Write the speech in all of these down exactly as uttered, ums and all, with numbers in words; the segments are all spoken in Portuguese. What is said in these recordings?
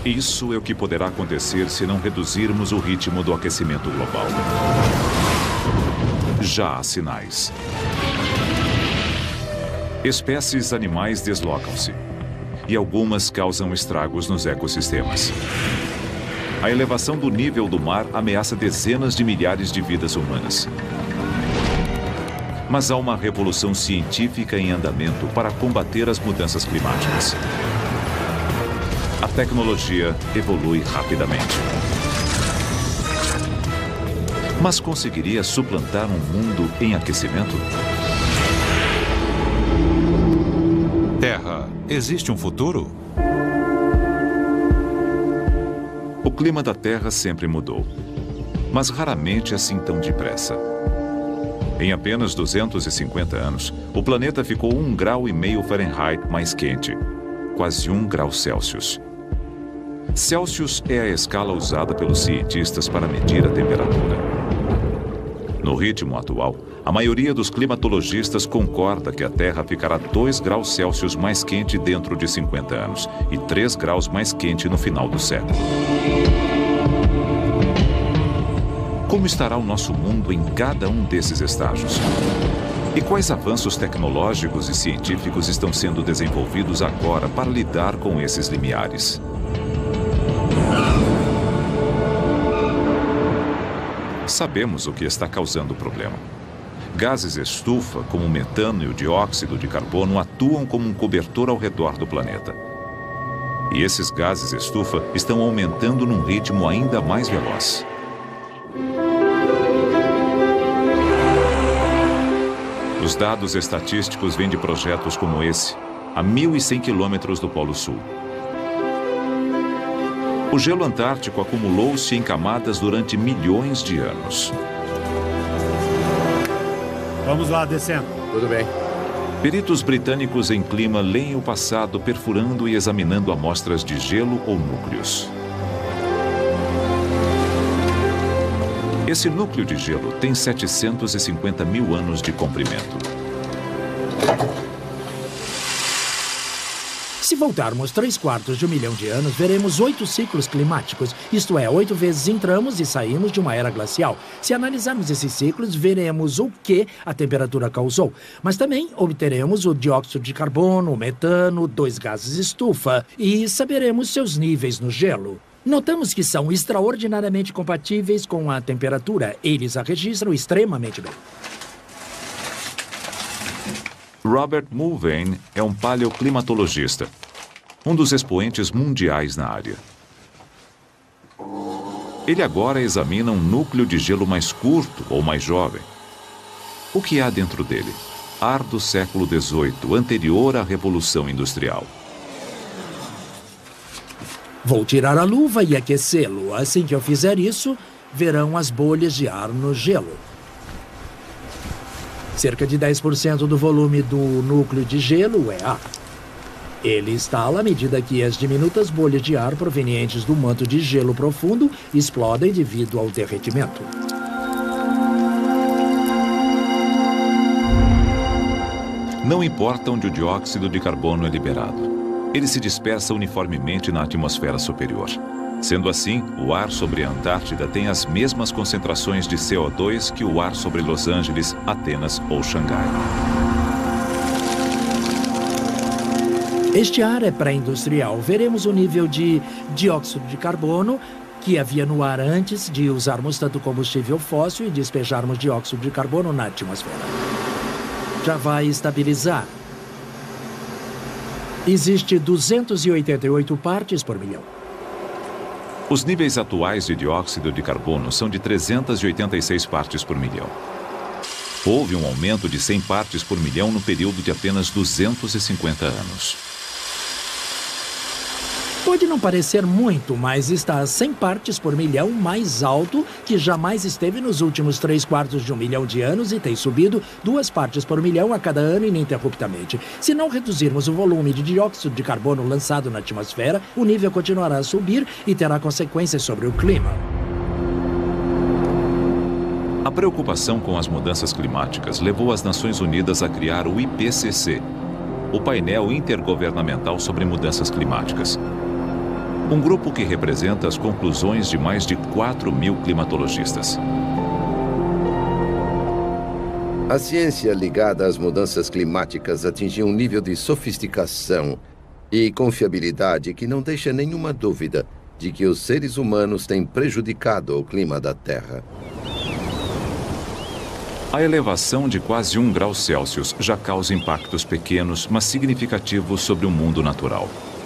Isso é o que poderá acontecer se não reduzirmos o ritmo do aquecimento global. Já há sinais. Espécies animais deslocam-se e algumas causam estragos nos ecossistemas. A elevação do nível do mar ameaça dezenas de milhares de vidas humanas. Mas há uma revolução científica em andamento para combater as mudanças climáticas. A tecnologia evolui rapidamente. Mas conseguiria suplantar um mundo em aquecimento? Terra, existe um futuro? O clima da Terra sempre mudou, mas raramente assim tão depressa. Em apenas duzentos e cinquenta anos, o planeta ficou um grau e meio Fahrenheit mais quente, quase um grau Celsius. Celsius é a escala usada pelos cientistas para medir a temperatura. No ritmo atual, a maioria dos climatologistas concorda que a Terra ficará dois graus Celsius mais quente dentro de cinquenta anos e três graus mais quente no final do século. Como estará o nosso mundo em cada um desses estágios? E quais avanços tecnológicos e científicos estão sendo desenvolvidos agora para lidar com esses limiares? Sabemos o que está causando o problema. Gases estufa, como o metano e o dióxido de carbono, atuam como um cobertor ao redor do planeta. E esses gases estufa estão aumentando num ritmo ainda mais veloz. Os dados estatísticos vêm de projetos como esse, a mil e cem quilômetros do Polo Sul. O gelo antártico acumulou-se em camadas durante milhões de anos. Vamos lá, descendo. Tudo bem. Peritos britânicos em clima leem o passado perfurando e examinando amostras de gelo ou núcleos. Esse núcleo de gelo tem setecentos e cinquenta mil anos de comprimento. Se voltarmos três quartos de um milhão de anos, veremos oito ciclos climáticos. Isto é, oito vezes entramos e saímos de uma era glacial. Se analisarmos esses ciclos, veremos o que a temperatura causou. Mas também obteremos o dióxido de carbono, o metano, dois gases estufa e saberemos seus níveis no gelo. Notamos que são extraordinariamente compatíveis com a temperatura. Eles a registram extremamente bem. Robert Mulvaney é um paleoclimatologista, um dos expoentes mundiais na área. Ele agora examina um núcleo de gelo mais curto ou mais jovem. O que há dentro dele? Ar do século dezoito, anterior à Revolução Industrial. Vou tirar a luva e aquecê-lo. Assim que eu fizer isso, verão as bolhas de ar no gelo. Cerca de dez por cento do volume do núcleo de gelo é ar. Ele estala à medida que as diminutas bolhas de ar provenientes do manto de gelo profundo explodem devido ao derretimento. Não importa onde o dióxido de carbono é liberado. Ele se dispersa uniformemente na atmosfera superior. Sendo assim, o ar sobre a Antártida tem as mesmas concentrações de C O dois que o ar sobre Los Angeles, Atenas ou Xangai. Este ar é pré-industrial. Veremos o nível de dióxido de carbono que havia no ar antes de usarmos tanto combustível fóssil e despejarmos dióxido de carbono na atmosfera. Já vai estabilizar. Existe duzentas e oitenta e oito partes por milhão. Os níveis atuais de dióxido de carbono são de trezentas e oitenta e seis partes por milhão. Houve um aumento de cem partes por milhão no período de apenas duzentos e cinquenta anos. Pode não parecer muito, mas está a cem partes por milhão mais alto que jamais esteve nos últimos três quartos de um milhão de anos e tem subido duas partes por milhão a cada ano ininterruptamente. Se não reduzirmos o volume de dióxido de carbono lançado na atmosfera, o nível continuará a subir e terá consequências sobre o clima. A preocupação com as mudanças climáticas levou as Nações Unidas a criar o I P C C, o painel intergovernamental sobre mudanças climáticas. Um grupo que representa as conclusões de mais de quatro mil climatologistas. A ciência ligada às mudanças climáticas atingiu um nível de sofisticação e confiabilidade que não deixa nenhuma dúvida de que os seres humanos têm prejudicado o clima da Terra. A elevação de quase um grau Celsius já causa impactos pequenos, mas significativos sobre o mundo natural.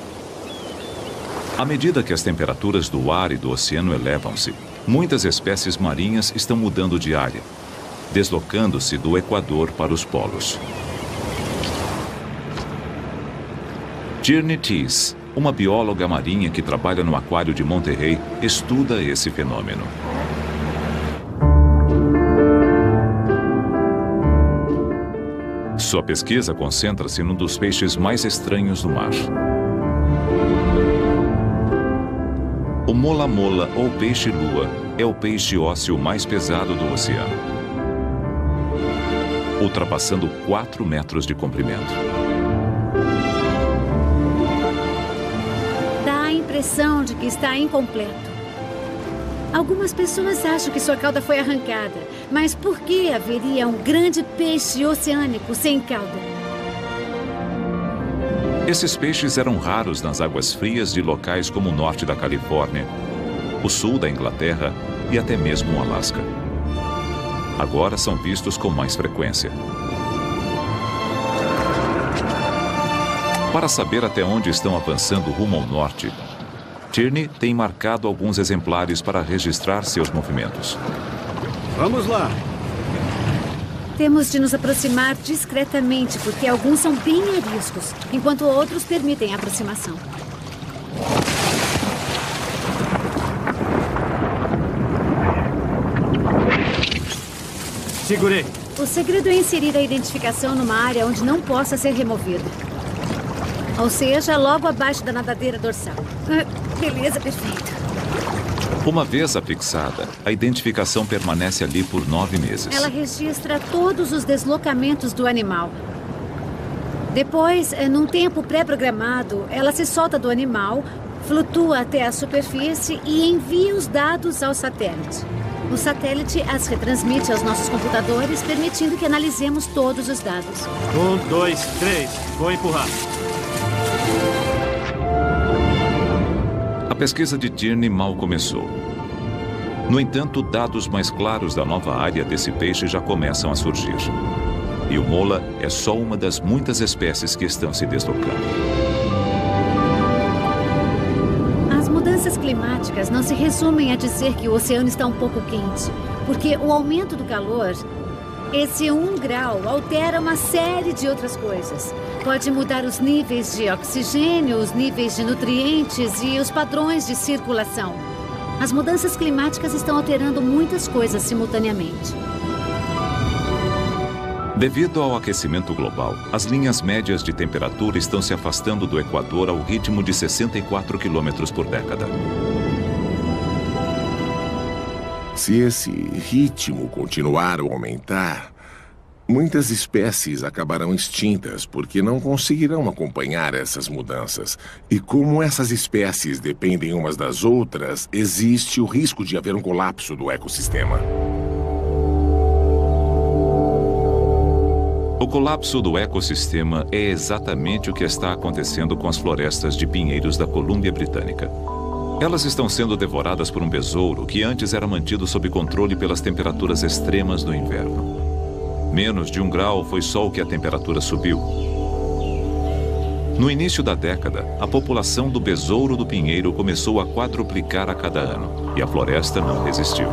À medida que as temperaturas do ar e do oceano elevam-se, muitas espécies marinhas estão mudando de área, deslocando-se do Equador para os polos. Tierney Teese, uma bióloga marinha que trabalha no aquário de Monterrey, estuda esse fenômeno. Sua pesquisa concentra-se num dos peixes mais estranhos do mar. O mola-mola, ou peixe-lua, é o peixe ósseo mais pesado do oceano, ultrapassando quatro metros de comprimento. Dá a impressão de que está incompleto. Algumas pessoas acham que sua cauda foi arrancada, mas por que haveria um grande peixe oceânico sem cauda? Esses peixes eram raros nas águas frias de locais como o norte da Califórnia, o sul da Inglaterra e até mesmo o Alasca. Agora são vistos com mais frequência. Para saber até onde estão avançando rumo ao norte, Tierney tem marcado alguns exemplares para registrar seus movimentos. Vamos lá. Temos de nos aproximar discretamente, porque alguns são bem ariscos, enquanto outros permitem a aproximação. Segurei. O segredo é inserir a identificação numa área onde não possa ser removida. Ou seja, logo abaixo da nadadeira dorsal. Ah, beleza, perfeito. Uma vez afixada, a identificação permanece ali por nove meses. Ela registra todos os deslocamentos do animal. Depois, num tempo pré-programado, ela se solta do animal, flutua até a superfície e envia os dados ao satélite. O satélite as retransmite aos nossos computadores, permitindo que analisemos todos os dados. Um, dois, três. Vou empurrar. A pesquisa de Tierney mal começou. No entanto, dados mais claros da nova área desse peixe já começam a surgir. E o mola é só uma das muitas espécies que estão se deslocando. As mudanças climáticas não se resumem a dizer que o oceano está um pouco quente, porque o aumento do calor, esse um grau, altera uma série de outras coisas. Pode mudar os níveis de oxigênio, os níveis de nutrientes e os padrões de circulação. As mudanças climáticas estão alterando muitas coisas simultaneamente. Devido ao aquecimento global, as linhas médias de temperatura estão se afastando do Equador ao ritmo de sessenta e quatro quilômetros por década. Se esse ritmo continuar a aumentar, muitas espécies acabarão extintas porque não conseguirão acompanhar essas mudanças. E como essas espécies dependem umas das outras, existe o risco de haver um colapso do ecossistema. O colapso do ecossistema é exatamente o que está acontecendo com as florestas de pinheiros da Colômbia Britânica. Elas estão sendo devoradas por um besouro que antes era mantido sob controle pelas temperaturas extremas do inverno. Menos de um grau foi só o que a temperatura subiu. No início da década, a população do besouro do pinheiro começou a quadruplicar a cada ano e a floresta não resistiu.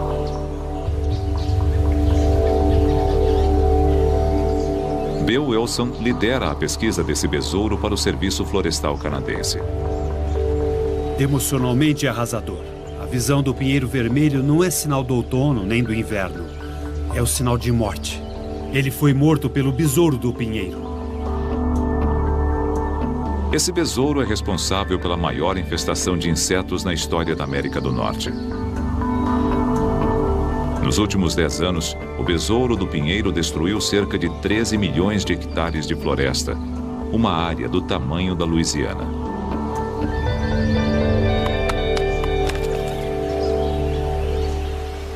Bill Wilson lidera a pesquisa desse besouro para o Serviço Florestal Canadense. Emocionalmente arrasador. A visão do pinheiro vermelho não é sinal do outono nem do inverno. É o sinal de morte. Ele foi morto pelo besouro do pinheiro. Esse besouro é responsável pela maior infestação de insetos na história da América do Norte. Nos últimos dez anos, o besouro do pinheiro destruiu cerca de treze milhões de hectares de floresta, uma área do tamanho da Louisiana.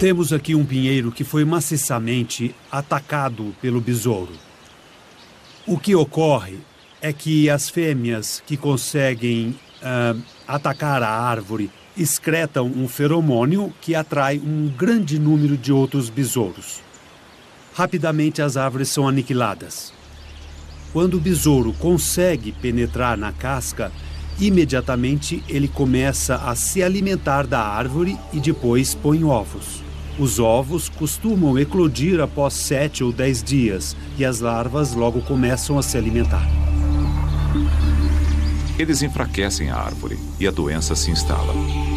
Temos aqui um pinheiro que foi maciçamente atacado pelo besouro. O que ocorre é que as fêmeas que conseguem uh, atacar a árvore excretam um feromônio que atrai um grande número de outros besouros. Rapidamente as árvores são aniquiladas. Quando o besouro consegue penetrar na casca, imediatamente ele começa a se alimentar da árvore e depois põe ovos. Os ovos costumam eclodir após sete ou dez dias e as larvas logo começam a se alimentar. Eles enfraquecem a árvore e a doença se instala.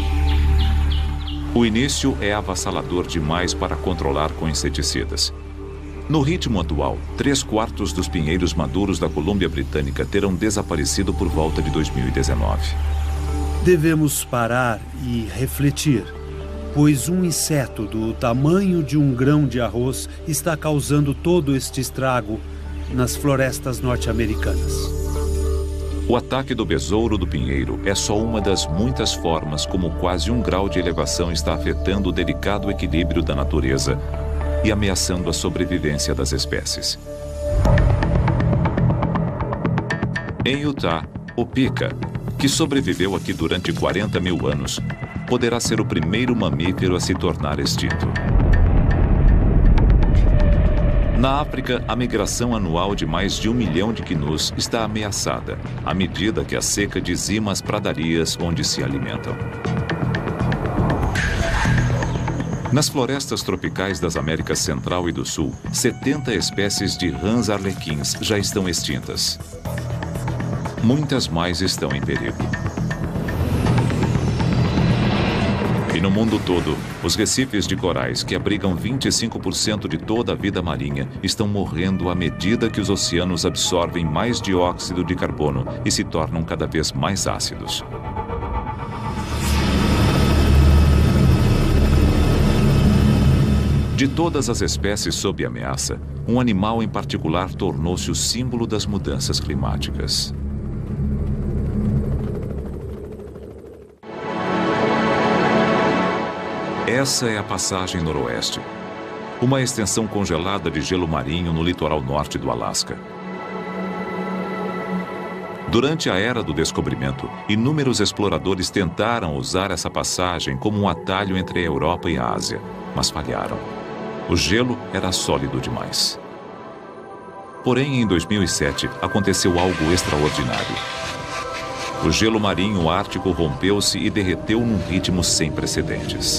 O início é avassalador demais para controlar com inseticidas. No ritmo atual, três quartos dos pinheiros maduros da Colômbia Britânica terão desaparecido por volta de dois mil e dezenove. Devemos parar e refletir, pois um inseto do tamanho de um grão de arroz está causando todo este estrago nas florestas norte-americanas. O ataque do besouro do pinheiro é só uma das muitas formas como quase um grau de elevação está afetando o delicado equilíbrio da natureza e ameaçando a sobrevivência das espécies. Em Utah, o pica, que sobreviveu aqui durante quarenta mil anos, poderá ser o primeiro mamífero a se tornar extinto. Na África, a migração anual de mais de um milhão de quinus está ameaçada, à medida que a seca dizima as pradarias onde se alimentam. Nas florestas tropicais das Américas Central e do Sul, setenta espécies de rãs arlequins já estão extintas. Muitas mais estão em perigo. E no mundo todo, os recifes de corais, que abrigam vinte e cinco por cento de toda a vida marinha, estão morrendo à medida que os oceanos absorvem mais dióxido de carbono e se tornam cada vez mais ácidos. De todas as espécies sob ameaça, um animal em particular tornou-se o símbolo das mudanças climáticas. Essa é a Passagem Noroeste, uma extensão congelada de gelo marinho no litoral norte do Alasca. Durante a Era do Descobrimento, inúmeros exploradores tentaram usar essa passagem como um atalho entre a Europa e a Ásia, mas falharam. O gelo era sólido demais. Porém, em dois mil e sete, aconteceu algo extraordinário. O gelo marinho ártico rompeu-se e derreteu num ritmo sem precedentes.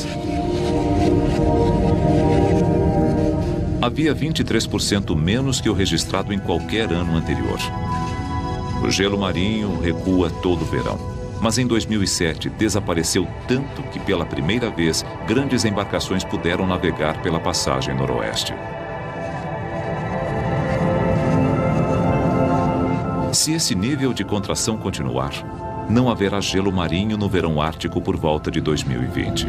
Havia vinte e três por cento menos que o registrado em qualquer ano anterior. O gelo marinho recua todo o verão. Mas em dois mil e sete desapareceu tanto que pela primeira vez grandes embarcações puderam navegar pela Passagem Noroeste. Se esse nível de contração continuar, não haverá gelo marinho no verão ártico por volta de dois mil e vinte.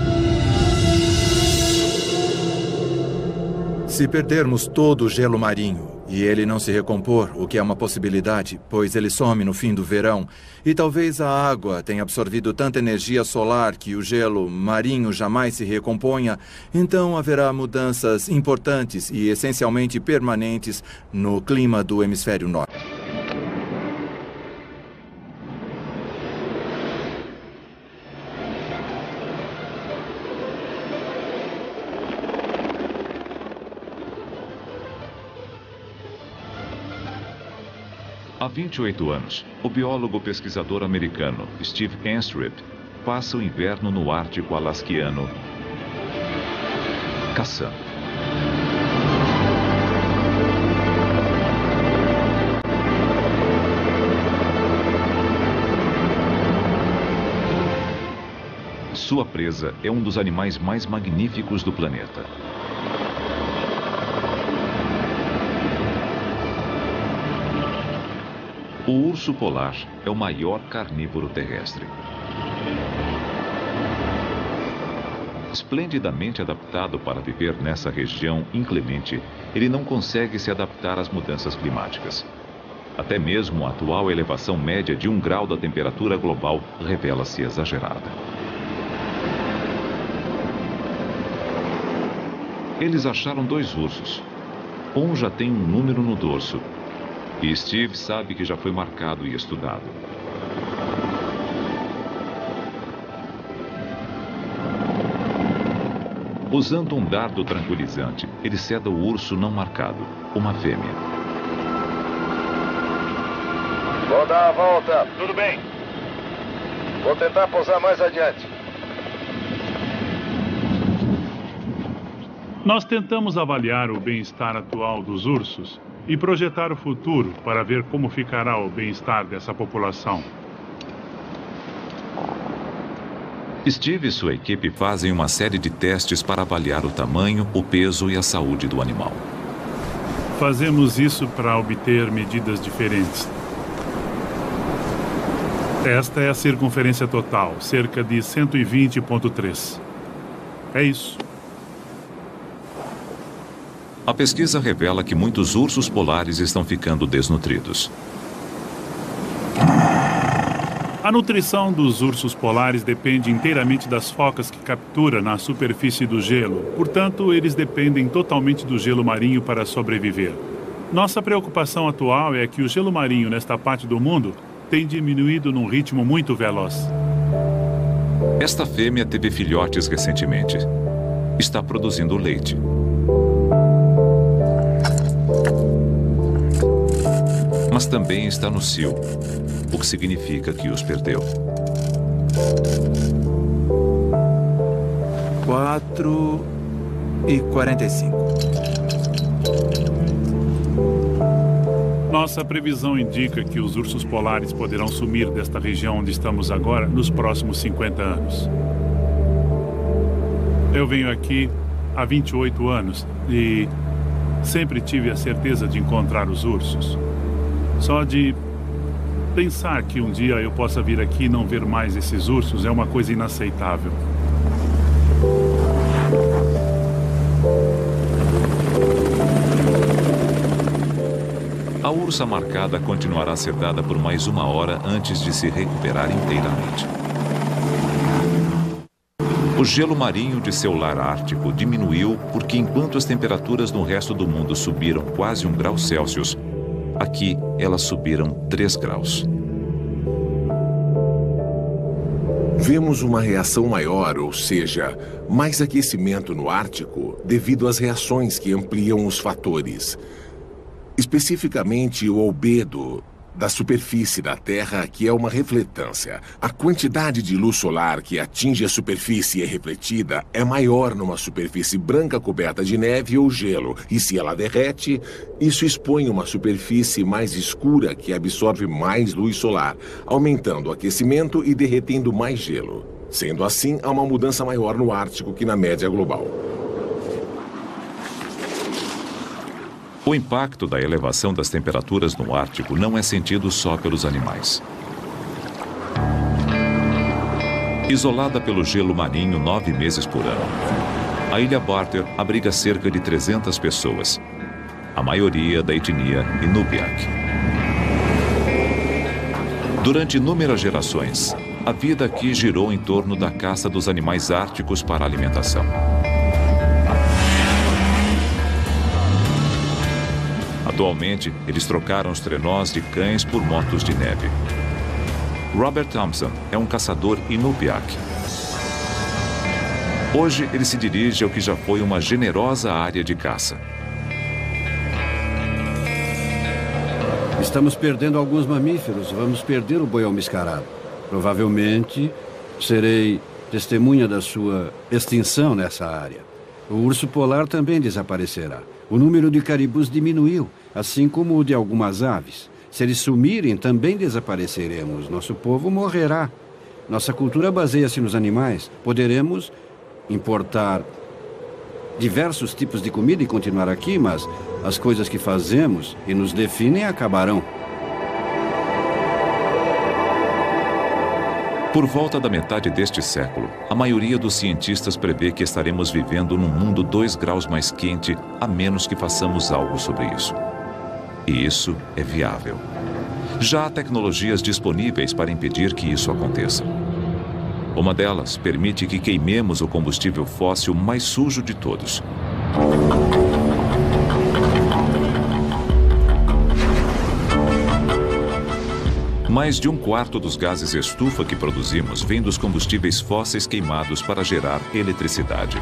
Se perdermos todo o gelo marinho e ele não se recompor, o que é uma possibilidade, pois ele some no fim do verão, e talvez a água tenha absorvido tanta energia solar que o gelo marinho jamais se recomponha, então haverá mudanças importantes e essencialmente permanentes no clima do hemisfério norte. Há vinte e oito anos, o biólogo pesquisador americano Steve Enstrip passa o inverno no Ártico alasquiano, caçando. Sua presa é um dos animais mais magníficos do planeta. O urso polar é o maior carnívoro terrestre. Esplendidamente adaptado para viver nessa região inclemente, ele não consegue se adaptar às mudanças climáticas. Até mesmo a atual elevação média de um grau da temperatura global revela-se exagerada. Eles acharam dois ursos. Um já tem um número no dorso. E Steve sabe que já foi marcado e estudado. Usando um dardo tranquilizante, ele ceda o urso não marcado, uma fêmea. Vou dar a volta. Tudo bem. Vou tentar pousar mais adiante. Nós tentamos avaliar o bem-estar atual dos ursos e projetar o futuro para ver como ficará o bem-estar dessa população. Steve e sua equipe fazem uma série de testes para avaliar o tamanho, o peso e a saúde do animal. Fazemos isso para obter medidas diferentes. Esta é a circunferência total, cerca de cento e vinte vírgula três. É isso. A pesquisa revela que muitos ursos polares estão ficando desnutridos. A nutrição dos ursos polares depende inteiramente das focas que captura na superfície do gelo. Portanto, eles dependem totalmente do gelo marinho para sobreviver. Nossa preocupação atual é que o gelo marinho nesta parte do mundo tem diminuído num ritmo muito veloz. Esta fêmea teve filhotes recentemente. Está produzindo leite. Mas também está no cio, o que significa que os perdeu. Quatro e quarenta e cinco. Nossa previsão indica que os ursos polares poderão sumir desta região onde estamos agora nos próximos cinquenta anos. Eu venho aqui há vinte e oito anos e sempre tive a certeza de encontrar os ursos. Só de pensar que um dia eu possa vir aqui e não ver mais esses ursos é uma coisa inaceitável. A ursa marcada continuará sedada por mais uma hora antes de se recuperar inteiramente. O gelo marinho de seu lar ártico diminuiu porque, enquanto as temperaturas no resto do mundo subiram quase um grau Celsius, aqui elas subiram três graus. Vemos uma reação maior, ou seja, mais aquecimento no Ártico devido às reações que ampliam os fatores. Especificamente o albedo da superfície da Terra, que é uma refletância. A quantidade de luz solar que atinge a superfície e é refletida é maior numa superfície branca coberta de neve ou gelo, e se ela derrete, isso expõe uma superfície mais escura que absorve mais luz solar, aumentando o aquecimento e derretendo mais gelo. Sendo assim, há uma mudança maior no Ártico que na média global. O impacto da elevação das temperaturas no Ártico não é sentido só pelos animais. Isolada pelo gelo marinho nove meses por ano, a Ilha Barter abriga cerca de trezentas pessoas, a maioria da etnia Inupiaq. Durante inúmeras gerações, a vida aqui girou em torno da caça dos animais árticos para alimentação. Atualmente, eles trocaram os trenós de cães por motos de neve. Robert Thompson é um caçador Inupiaq. Hoje, ele se dirige ao que já foi uma generosa área de caça. Estamos perdendo alguns mamíferos. Vamos perder o boião mascarado. Provavelmente, serei testemunha da sua extinção nessa área. O urso polar também desaparecerá. O número de caribus diminuiu, assim como o de algumas aves. Se eles sumirem, também desapareceremos. Nosso povo morrerá. Nossa cultura baseia-se nos animais. Poderemos importar diversos tipos de comida e continuar aqui, mas as coisas que fazemos e nos definem acabarão. Por volta da metade deste século, a maioria dos cientistas prevê que estaremos vivendo num mundo dois graus mais quente, a menos que façamos algo sobre isso. E isso é viável. Já há tecnologias disponíveis para impedir que isso aconteça. Uma delas permite que queimemos o combustível fóssil mais sujo de todos, Mais de um quarto dos gases estufa que produzimos vem dos combustíveis fósseis queimados para gerar eletricidade.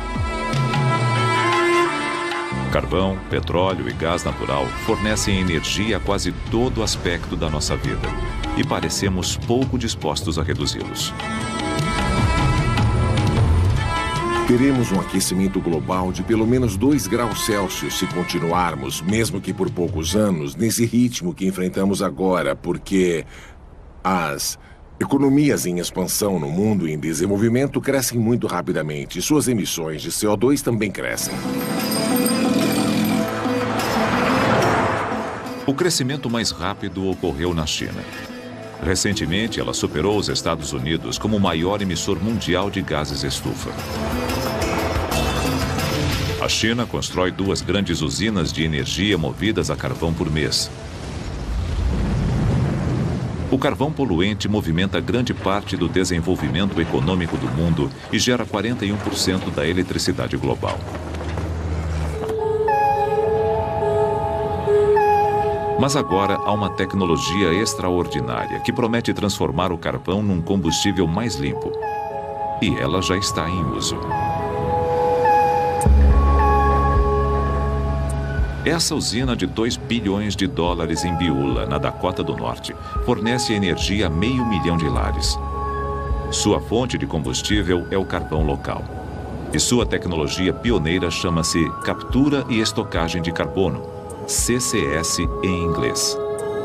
Carvão, petróleo e gás natural fornecem energia a quase todo aspecto da nossa vida e parecemos pouco dispostos a reduzi-los. Teremos um aquecimento global de pelo menos dois graus Celsius se continuarmos, mesmo que por poucos anos, nesse ritmo que enfrentamos agora, porque as economias em expansão no mundo em desenvolvimento crescem muito rapidamente e suas emissões de C O dois também crescem. O crescimento mais rápido ocorreu na China. Recentemente, ela superou os Estados Unidos como o maior emissor mundial de gases estufa. A China constrói duas grandes usinas de energia movidas a carvão por mês. O carvão poluente movimenta grande parte do desenvolvimento econômico do mundo e gera quarenta e um por cento da eletricidade global. Mas agora há uma tecnologia extraordinária que promete transformar o carvão num combustível mais limpo. E ela já está em uso. Essa usina de dois bilhões de dólares em Beulah, na Dakota do Norte, fornece energia a meio milhão de lares. Sua fonte de combustível é o carvão local. E sua tecnologia pioneira chama-se Captura e Estocagem de Carbono, C C S em inglês.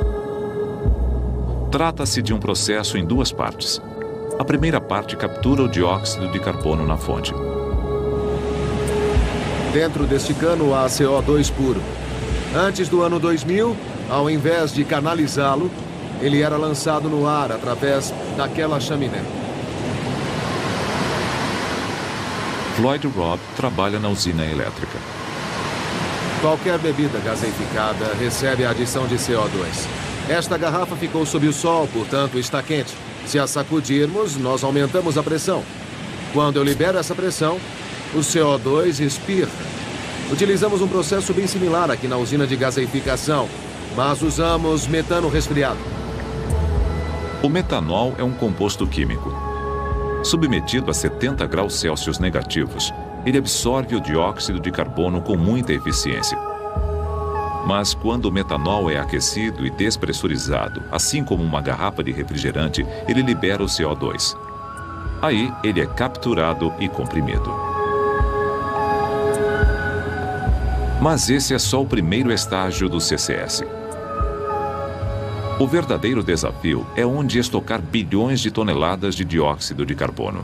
Trata-se de um processo em duas partes. A primeira parte captura o dióxido de carbono na fonte. Dentro deste cano há C O dois puro. Antes do ano dois mil, ao invés de canalizá-lo, ele era lançado no ar através daquela chaminé. Floyd Robb trabalha na usina elétrica. Qualquer bebida gaseificada recebe a adição de C O dois. Esta garrafa ficou sob o sol, portanto está quente. Se a sacudirmos, nós aumentamos a pressão. Quando eu libero essa pressão, o C O dois espirra. Utilizamos um processo bem similar aqui na usina de gaseificação, mas usamos metano resfriado. O metanol é um composto químico. Submetido a setenta graus Celsius negativos, ele absorve o dióxido de carbono com muita eficiência. Mas quando o metanol é aquecido e despressurizado, assim como uma garrafa de refrigerante, ele libera o C O dois. Aí ele é capturado e comprimido. Mas esse é só o primeiro estágio do C C S. O verdadeiro desafio é onde estocar bilhões de toneladas de dióxido de carbono.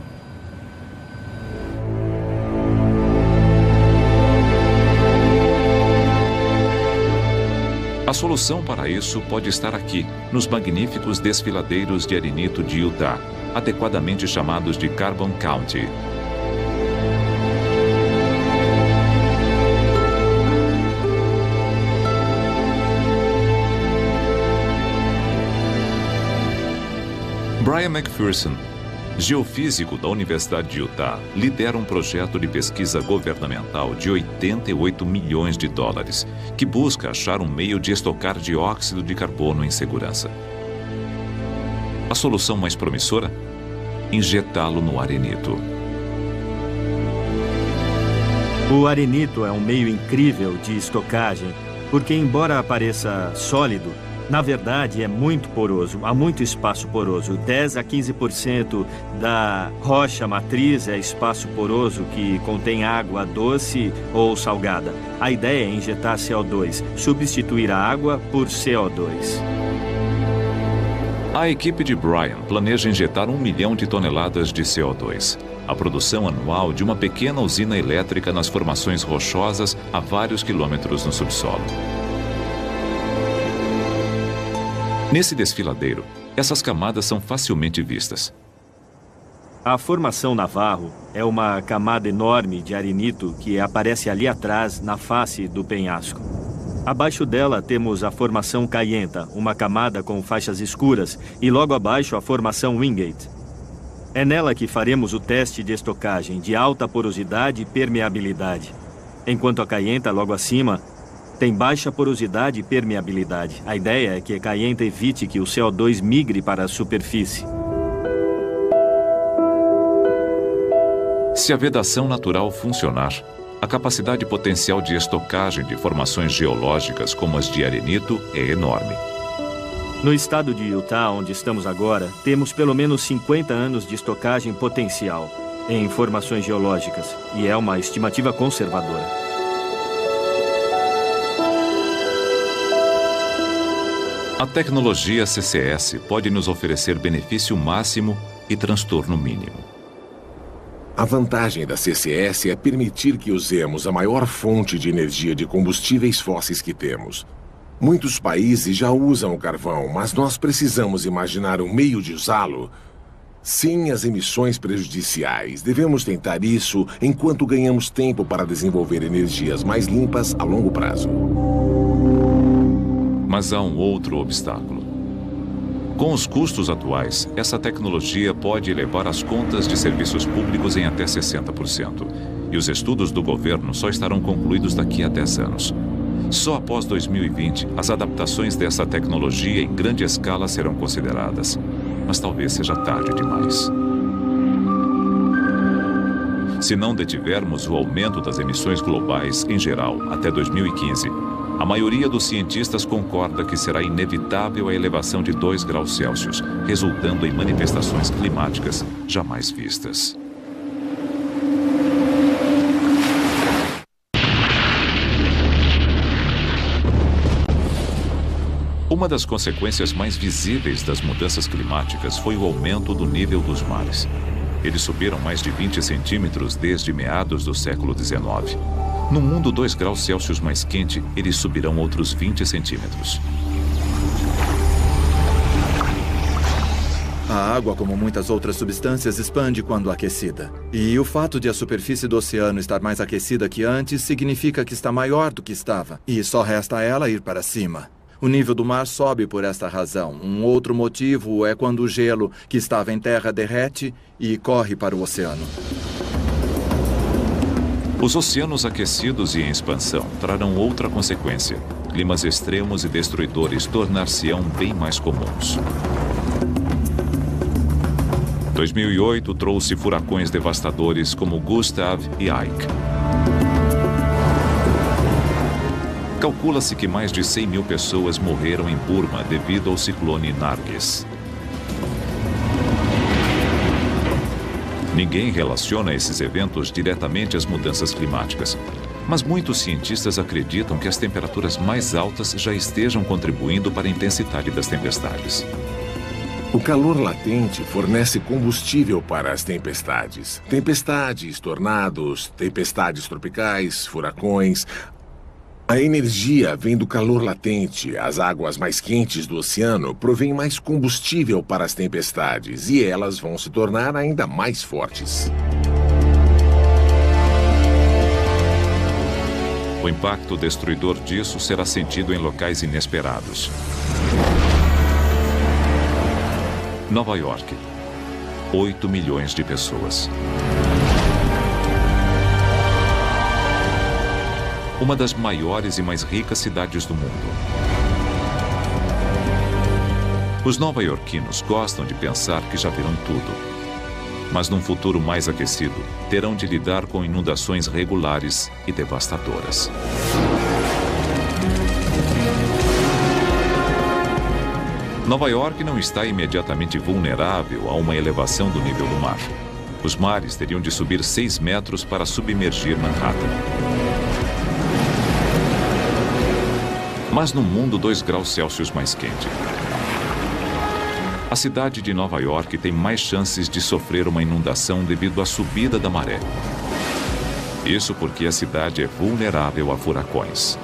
A solução para isso pode estar aqui, nos magníficos desfiladeiros de arenito de Utah, adequadamente chamados de Carbon County. Brian McPherson, geofísico da Universidade de Utah, lidera um projeto de pesquisa governamental de oitenta e oito milhões de dólares, que busca achar um meio de estocar dióxido de carbono em segurança. A solução mais promissora? Injetá-lo no arenito. O arenito é um meio incrível de estocagem, porque embora pareça sólido, na verdade, é muito poroso, há muito espaço poroso. dez a quinze por cento da rocha matriz é espaço poroso que contém água doce ou salgada. A ideia é injetar C O dois, substituir a água por C O dois. A equipe de Brian planeja injetar um milhão de toneladas de C O dois, a produção anual de uma pequena usina elétrica nas formações rochosas a vários quilômetros no subsolo. Nesse desfiladeiro, essas camadas são facilmente vistas. A formação Navarro é uma camada enorme de arenito que aparece ali atrás, na face do penhasco. Abaixo dela temos a formação Cayenta, uma camada com faixas escuras, e logo abaixo a formação Wingate. É nela que faremos o teste de estocagem de alta porosidade e permeabilidade. enquanto a Kayenta, logo acima, tem baixa porosidade e permeabilidade. A ideia é que a Kayenta evite que o C O dois migre para a superfície. Se a vedação natural funcionar, a capacidade potencial de estocagem de formações geológicas como as de arenito é enorme. No estado de Utah, onde estamos agora, temos pelo menos cinquenta anos de estocagem potencial em formações geológicas, e é uma estimativa conservadora. A tecnologia C C S pode nos oferecer benefício máximo e transtorno mínimo. A vantagem da C C S é permitir que usemos a maior fonte de energia de combustíveis fósseis que temos. Muitos países já usam o carvão, mas nós precisamos imaginar um meio de usá-lo sem as emissões prejudiciais. Devemos tentar isso enquanto ganhamos tempo para desenvolver energias mais limpas a longo prazo. Mas há um outro obstáculo. Com os custos atuais, essa tecnologia pode elevar as contas de serviços públicos em até sessenta por cento. E os estudos do governo só estarão concluídos daqui a dez anos. Só após dois mil e vinte, as adaptações dessa tecnologia em grande escala serão consideradas. Mas talvez seja tarde demais. Se não detivermos o aumento das emissões globais em geral até dois mil e quinze, a maioria dos cientistas concorda que será inevitável a elevação de dois graus Celsius, resultando em manifestações climáticas jamais vistas. Uma das consequências mais visíveis das mudanças climáticas foi o aumento do nível dos mares. Eles subiram mais de vinte centímetros desde meados do século dezenove. No mundo dois graus Celsius mais quente, eles subirão outros vinte centímetros. A água, como muitas outras substâncias, expande quando aquecida. E o fato de a superfície do oceano estar mais aquecida que antes significa que está maior do que estava. E só resta a ela ir para cima. O nível do mar sobe por esta razão. Um outro motivo é quando o gelo que estava em terra derrete e corre para o oceano. Os oceanos aquecidos e em expansão trarão outra consequência. Climas extremos e destruidores tornar-se-ão bem mais comuns. dois mil e oito trouxe furacões devastadores como Gustav e Ike. Calcula-se que mais de cem mil pessoas morreram em Burma devido ao ciclone Nargis. Ninguém relaciona esses eventos diretamente às mudanças climáticas, mas muitos cientistas acreditam que as temperaturas mais altas já estejam contribuindo para a intensidade das tempestades. O calor latente fornece combustível para as tempestades. Tempestades, tornados, tempestades tropicais, furacões. A energia vem do calor latente. As águas mais quentes do oceano provêm mais combustível para as tempestades e elas vão se tornar ainda mais fortes. O impacto destruidor disso será sentido em locais inesperados. Nova York, oito milhões de pessoas. Uma das maiores e mais ricas cidades do mundo. Os nova-iorquinos gostam de pensar que já viram tudo. Mas num futuro mais aquecido, terão de lidar com inundações regulares e devastadoras. Nova York não está imediatamente vulnerável a uma elevação do nível do mar. Os mares teriam de subir seis metros para submergir Manhattan. Mas no mundo dois graus Celsius mais quente, a cidade de Nova York tem mais chances de sofrer uma inundação devido à subida da maré. Isso porque a cidade é vulnerável a furacões.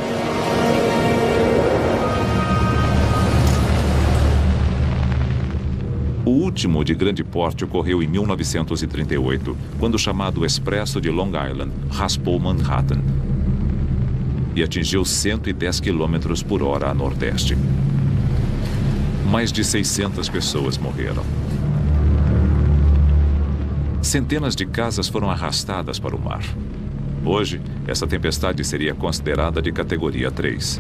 O último de grande porte ocorreu em mil novecentos e trinta e oito, quando o chamado Expresso de Long Island raspou Manhattan e atingiu cento e dez quilômetros por hora a nordeste. Mais de seiscentas pessoas morreram. Centenas de casas foram arrastadas para o mar. Hoje, essa tempestade seria considerada de categoria três.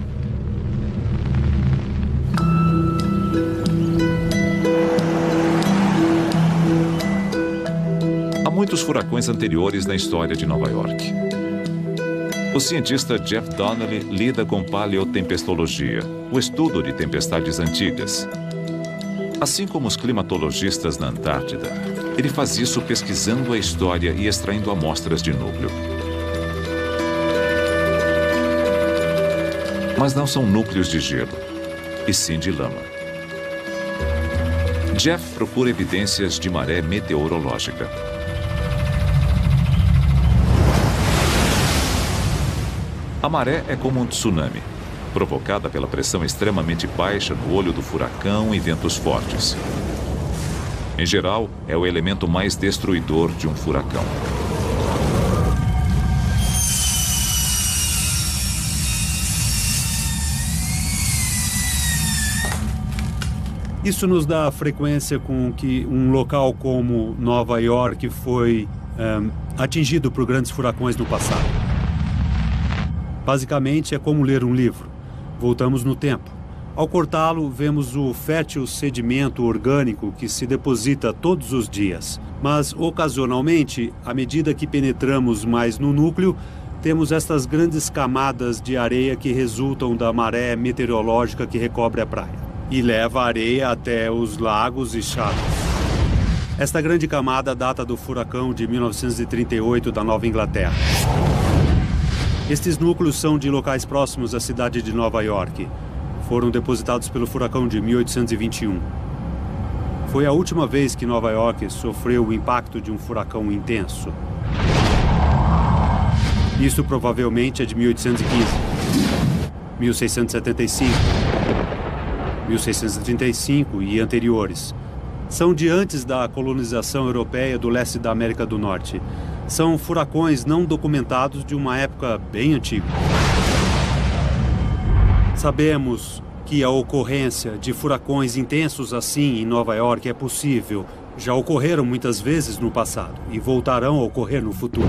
Há muitos furacões anteriores na história de Nova York. O cientista Jeff Donnelly lida com paleotempestologia, o estudo de tempestades antigas. Assim como os climatologistas na Antártida, ele faz isso pesquisando a história e extraindo amostras de núcleo. Mas não são núcleos de gelo, e sim de lama. Jeff procura evidências de maré meteorológica. A maré é como um tsunami, provocada pela pressão extremamente baixa no olho do furacão e ventos fortes. Em geral, é o elemento mais destruidor de um furacão. Isso nos dá a frequência com que um local como Nova York foi um, atingido por grandes furacões no passado. Basicamente, é como ler um livro. Voltamos no tempo. Ao cortá-lo, vemos o fértil sedimento orgânico que se deposita todos os dias. Mas, ocasionalmente, à medida que penetramos mais no núcleo, temos estas grandes camadas de areia que resultam da maré meteorológica que recobre a praia e leva a areia até os lagos e chatos. Esta grande camada data do furacão de mil novecentos e trinta e oito da Nova Inglaterra. Estes núcleos são de locais próximos à cidade de Nova York. Foram depositados pelo furacão de mil oitocentos e vinte e um. Foi a última vez que Nova York sofreu o impacto de um furacão intenso. Isso provavelmente é de mil oitocentos e quinze, mil seiscentos e setenta e cinco, mil seiscentos e trinta e cinco e anteriores. São de antes da colonização europeia do leste da América do Norte. São furacões não documentados de uma época bem antiga. Sabemos que a ocorrência de furacões intensos assim em Nova York é possível. Já ocorreram muitas vezes no passado e voltarão a ocorrer no futuro.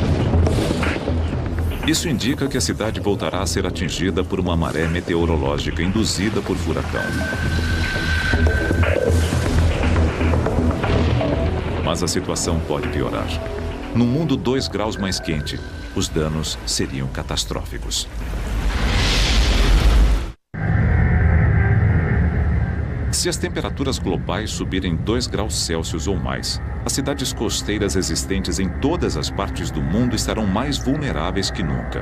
Isso indica que a cidade voltará a ser atingida por uma maré meteorológica induzida por furacão. Mas a situação pode piorar. Num mundo dois graus mais quente, os danos seriam catastróficos. Se as temperaturas globais subirem dois graus Celsius ou mais, as cidades costeiras existentes em todas as partes do mundo estarão mais vulneráveis que nunca.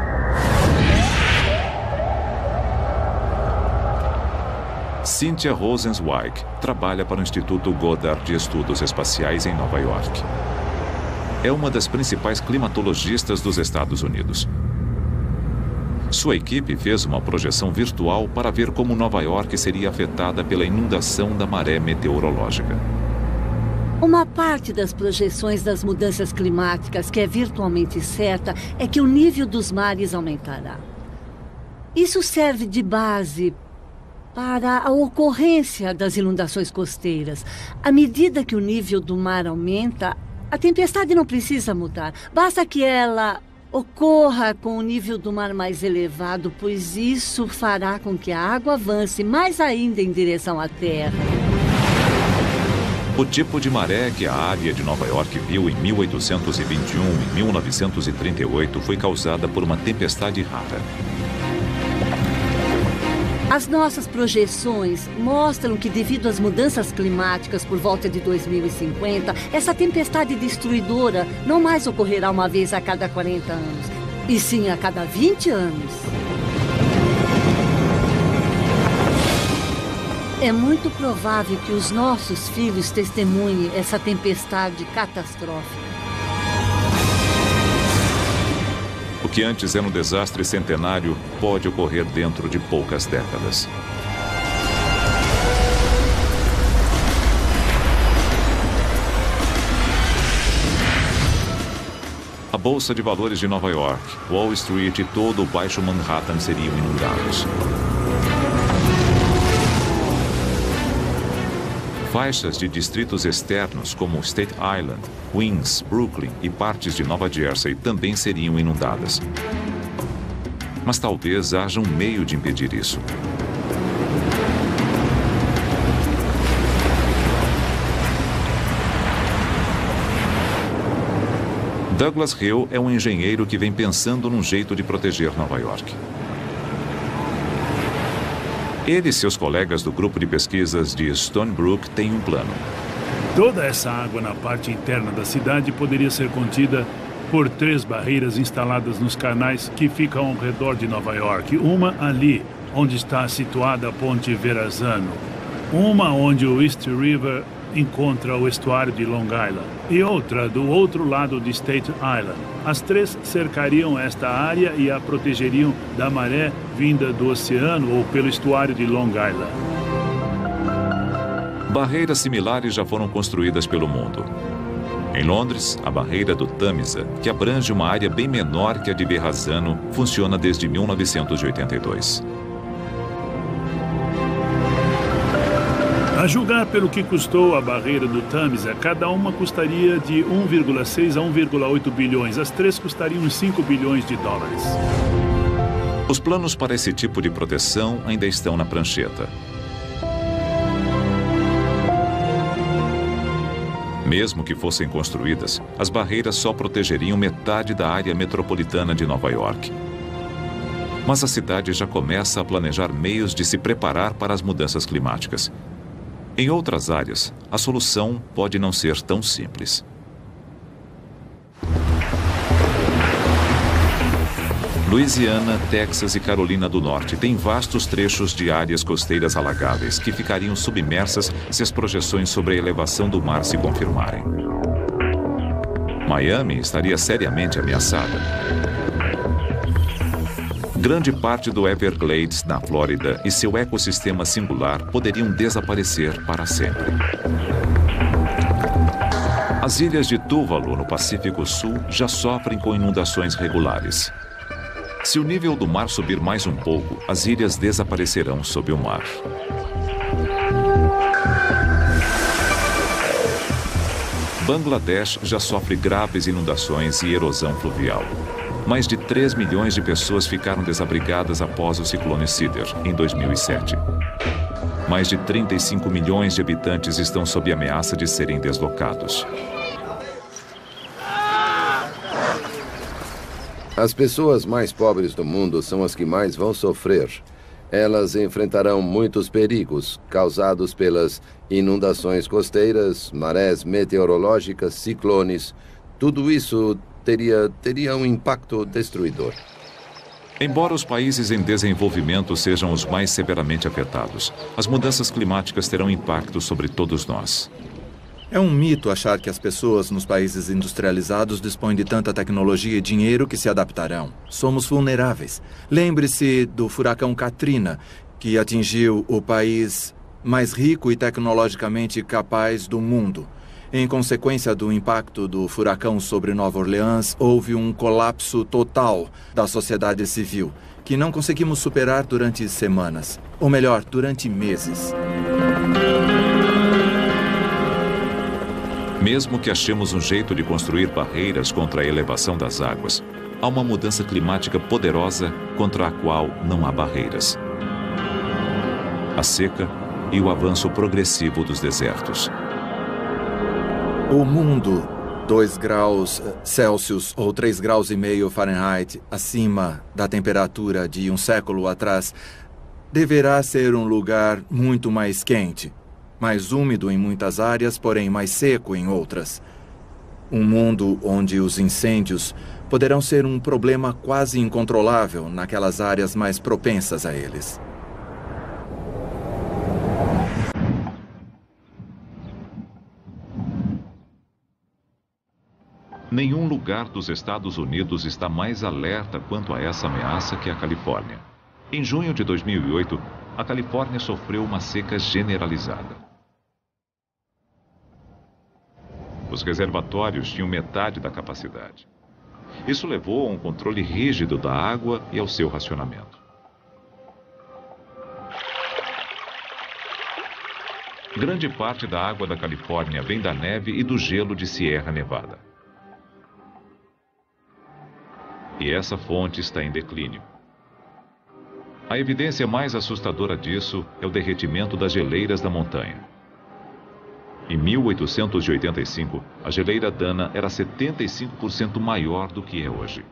Cynthia Rosenzweig trabalha para o Instituto Goddard de Estudos Espaciais em Nova York. É uma das principais climatologistas dos Estados Unidos. Sua equipe fez uma projeção virtual para ver como Nova York seria afetada pela inundação da maré meteorológica. Uma parte das projeções das mudanças climáticas que é virtualmente certa é que o nível dos mares aumentará. Isso serve de base para a ocorrência das inundações costeiras. À medida que o nível do mar aumenta, a tempestade não precisa mudar. Basta que ela ocorra com o nível do mar mais elevado, pois isso fará com que a água avance mais ainda em direção à terra. O tipo de maré que a área de Nova York viu em mil oitocentos e vinte e um e mil novecentos e trinta e oito foi causada por uma tempestade rara. As nossas projeções mostram que, devido às mudanças climáticas por volta de dois mil e cinquenta, essa tempestade destruidora não mais ocorrerá uma vez a cada quarenta anos, e sim a cada vinte anos. É muito provável que os nossos filhos testemunhem essa tempestade catastrófica. O que antes era um desastre centenário pode ocorrer dentro de poucas décadas. A Bolsa de Valores de Nova York, Wall Street e todo o Baixo Manhattan seriam inundados. Faixas de distritos externos como State Island, Queens, Brooklyn e partes de Nova Jersey também seriam inundadas. Mas talvez haja um meio de impedir isso. Douglas Hill é um engenheiro que vem pensando num jeito de proteger Nova York. Ele e seus colegas do grupo de pesquisas de Stony Brook têm um plano. Toda essa água na parte interna da cidade poderia ser contida por três barreiras instaladas nos canais que ficam ao redor de Nova York. Uma ali, onde está situada a ponte Verrazano. Uma onde o East River encontra o estuário de Long Island. E outra do outro lado de State Island. As três cercariam esta área e a protegeriam da maré vinda do oceano ou pelo estuário de Long Island. Barreiras similares já foram construídas pelo mundo. Em Londres, a barreira do Tamisa, que abrange uma área bem menor que a de Verrazano, funciona desde mil novecentos e oitenta e dois. A julgar pelo que custou a barreira do Tamisa, cada uma custaria de um vírgula seis a um vírgula oito bilhões. As três custariam cinco bilhões de dólares. Os planos para esse tipo de proteção ainda estão na prancheta. Mesmo que fossem construídas, as barreiras só protegeriam metade da área metropolitana de Nova York. Mas a cidade já começa a planejar meios de se preparar para as mudanças climáticas. Em outras áreas, a solução pode não ser tão simples. Louisiana, Texas e Carolina do Norte têm vastos trechos de áreas costeiras alagáveis que ficariam submersas se as projeções sobre a elevação do mar se confirmarem. Miami estaria seriamente ameaçada. Grande parte do Everglades, na Flórida, e seu ecossistema singular poderiam desaparecer para sempre. As ilhas de Tuvalu, no Pacífico Sul, já sofrem com inundações regulares. Se o nível do mar subir mais um pouco, as ilhas desaparecerão sob o mar. Bangladesh já sofre graves inundações e erosão fluvial. Mais de três milhões de pessoas ficaram desabrigadas após o ciclone Sidr, em dois mil e sete. Mais de trinta e cinco milhões de habitantes estão sob ameaça de serem deslocados. As pessoas mais pobres do mundo são as que mais vão sofrer. Elas enfrentarão muitos perigos causados pelas inundações costeiras, marés meteorológicas, ciclones. Tudo isso teria, teria um impacto destruidor. Embora os países em desenvolvimento sejam os mais severamente afetados, as mudanças climáticas terão impacto sobre todos nós. É um mito achar que as pessoas nos países industrializados dispõem de tanta tecnologia e dinheiro que se adaptarão. Somos vulneráveis. Lembre-se do furacão Katrina, que atingiu o país mais rico e tecnologicamente capaz do mundo. Em consequência do impacto do furacão sobre Nova Orleans, houve um colapso total da sociedade civil, que não conseguimos superar durante semanas, ou melhor, durante meses. Mesmo que achemos um jeito de construir barreiras contra a elevação das águas, há uma mudança climática poderosa contra a qual não há barreiras. A seca e o avanço progressivo dos desertos. O mundo, dois graus Celsius ou três graus e meio Fahrenheit acima da temperatura de um século atrás, deverá ser um lugar muito mais quente, mais úmido em muitas áreas, porém mais seco em outras. Um mundo onde os incêndios poderão ser um problema quase incontrolável naquelas áreas mais propensas a eles. Nenhum lugar dos Estados Unidos está mais alerta quanto a essa ameaça que a Califórnia. Em junho de dois mil e oito, a Califórnia sofreu uma seca generalizada. Os reservatórios tinham metade da capacidade. Isso levou a um controle rígido da água e ao seu racionamento. Grande parte da água da Califórnia vem da neve e do gelo de Sierra Nevada. E essa fonte está em declínio. A evidência mais assustadora disso é o derretimento das geleiras da montanha. Em mil oitocentos e oitenta e cinco, a geleira Dana era setenta e cinco por cento maior do que é hoje.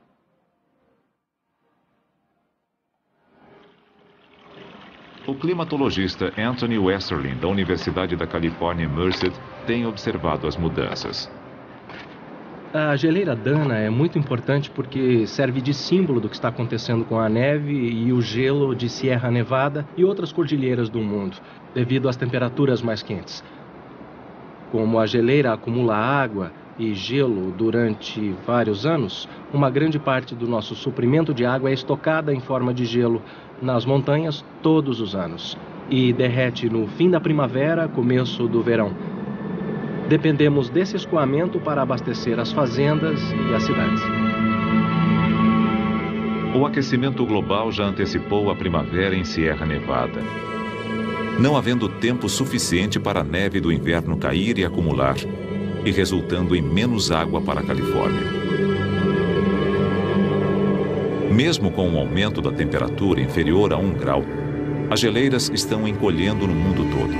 O climatologista Anthony Westerling, da Universidade da Califórnia, Merced, tem observado as mudanças. A geleira Dana é muito importante porque serve de símbolo do que está acontecendo com a neve e o gelo de Sierra Nevada e outras cordilheiras do mundo, devido às temperaturas mais quentes. Como a geleira acumula água e gelo durante vários anos, uma grande parte do nosso suprimento de água é estocada em forma de gelo nas montanhas todos os anos e derrete no fim da primavera, começo do verão. Dependemos desse escoamento para abastecer as fazendas e as cidades. O aquecimento global já antecipou a primavera em Sierra Nevada. Não havendo tempo suficiente para a neve do inverno cair e acumular, e resultando em menos água para a Califórnia. Mesmo com um aumento da temperatura inferior a um grau, as geleiras estão encolhendo no mundo todo.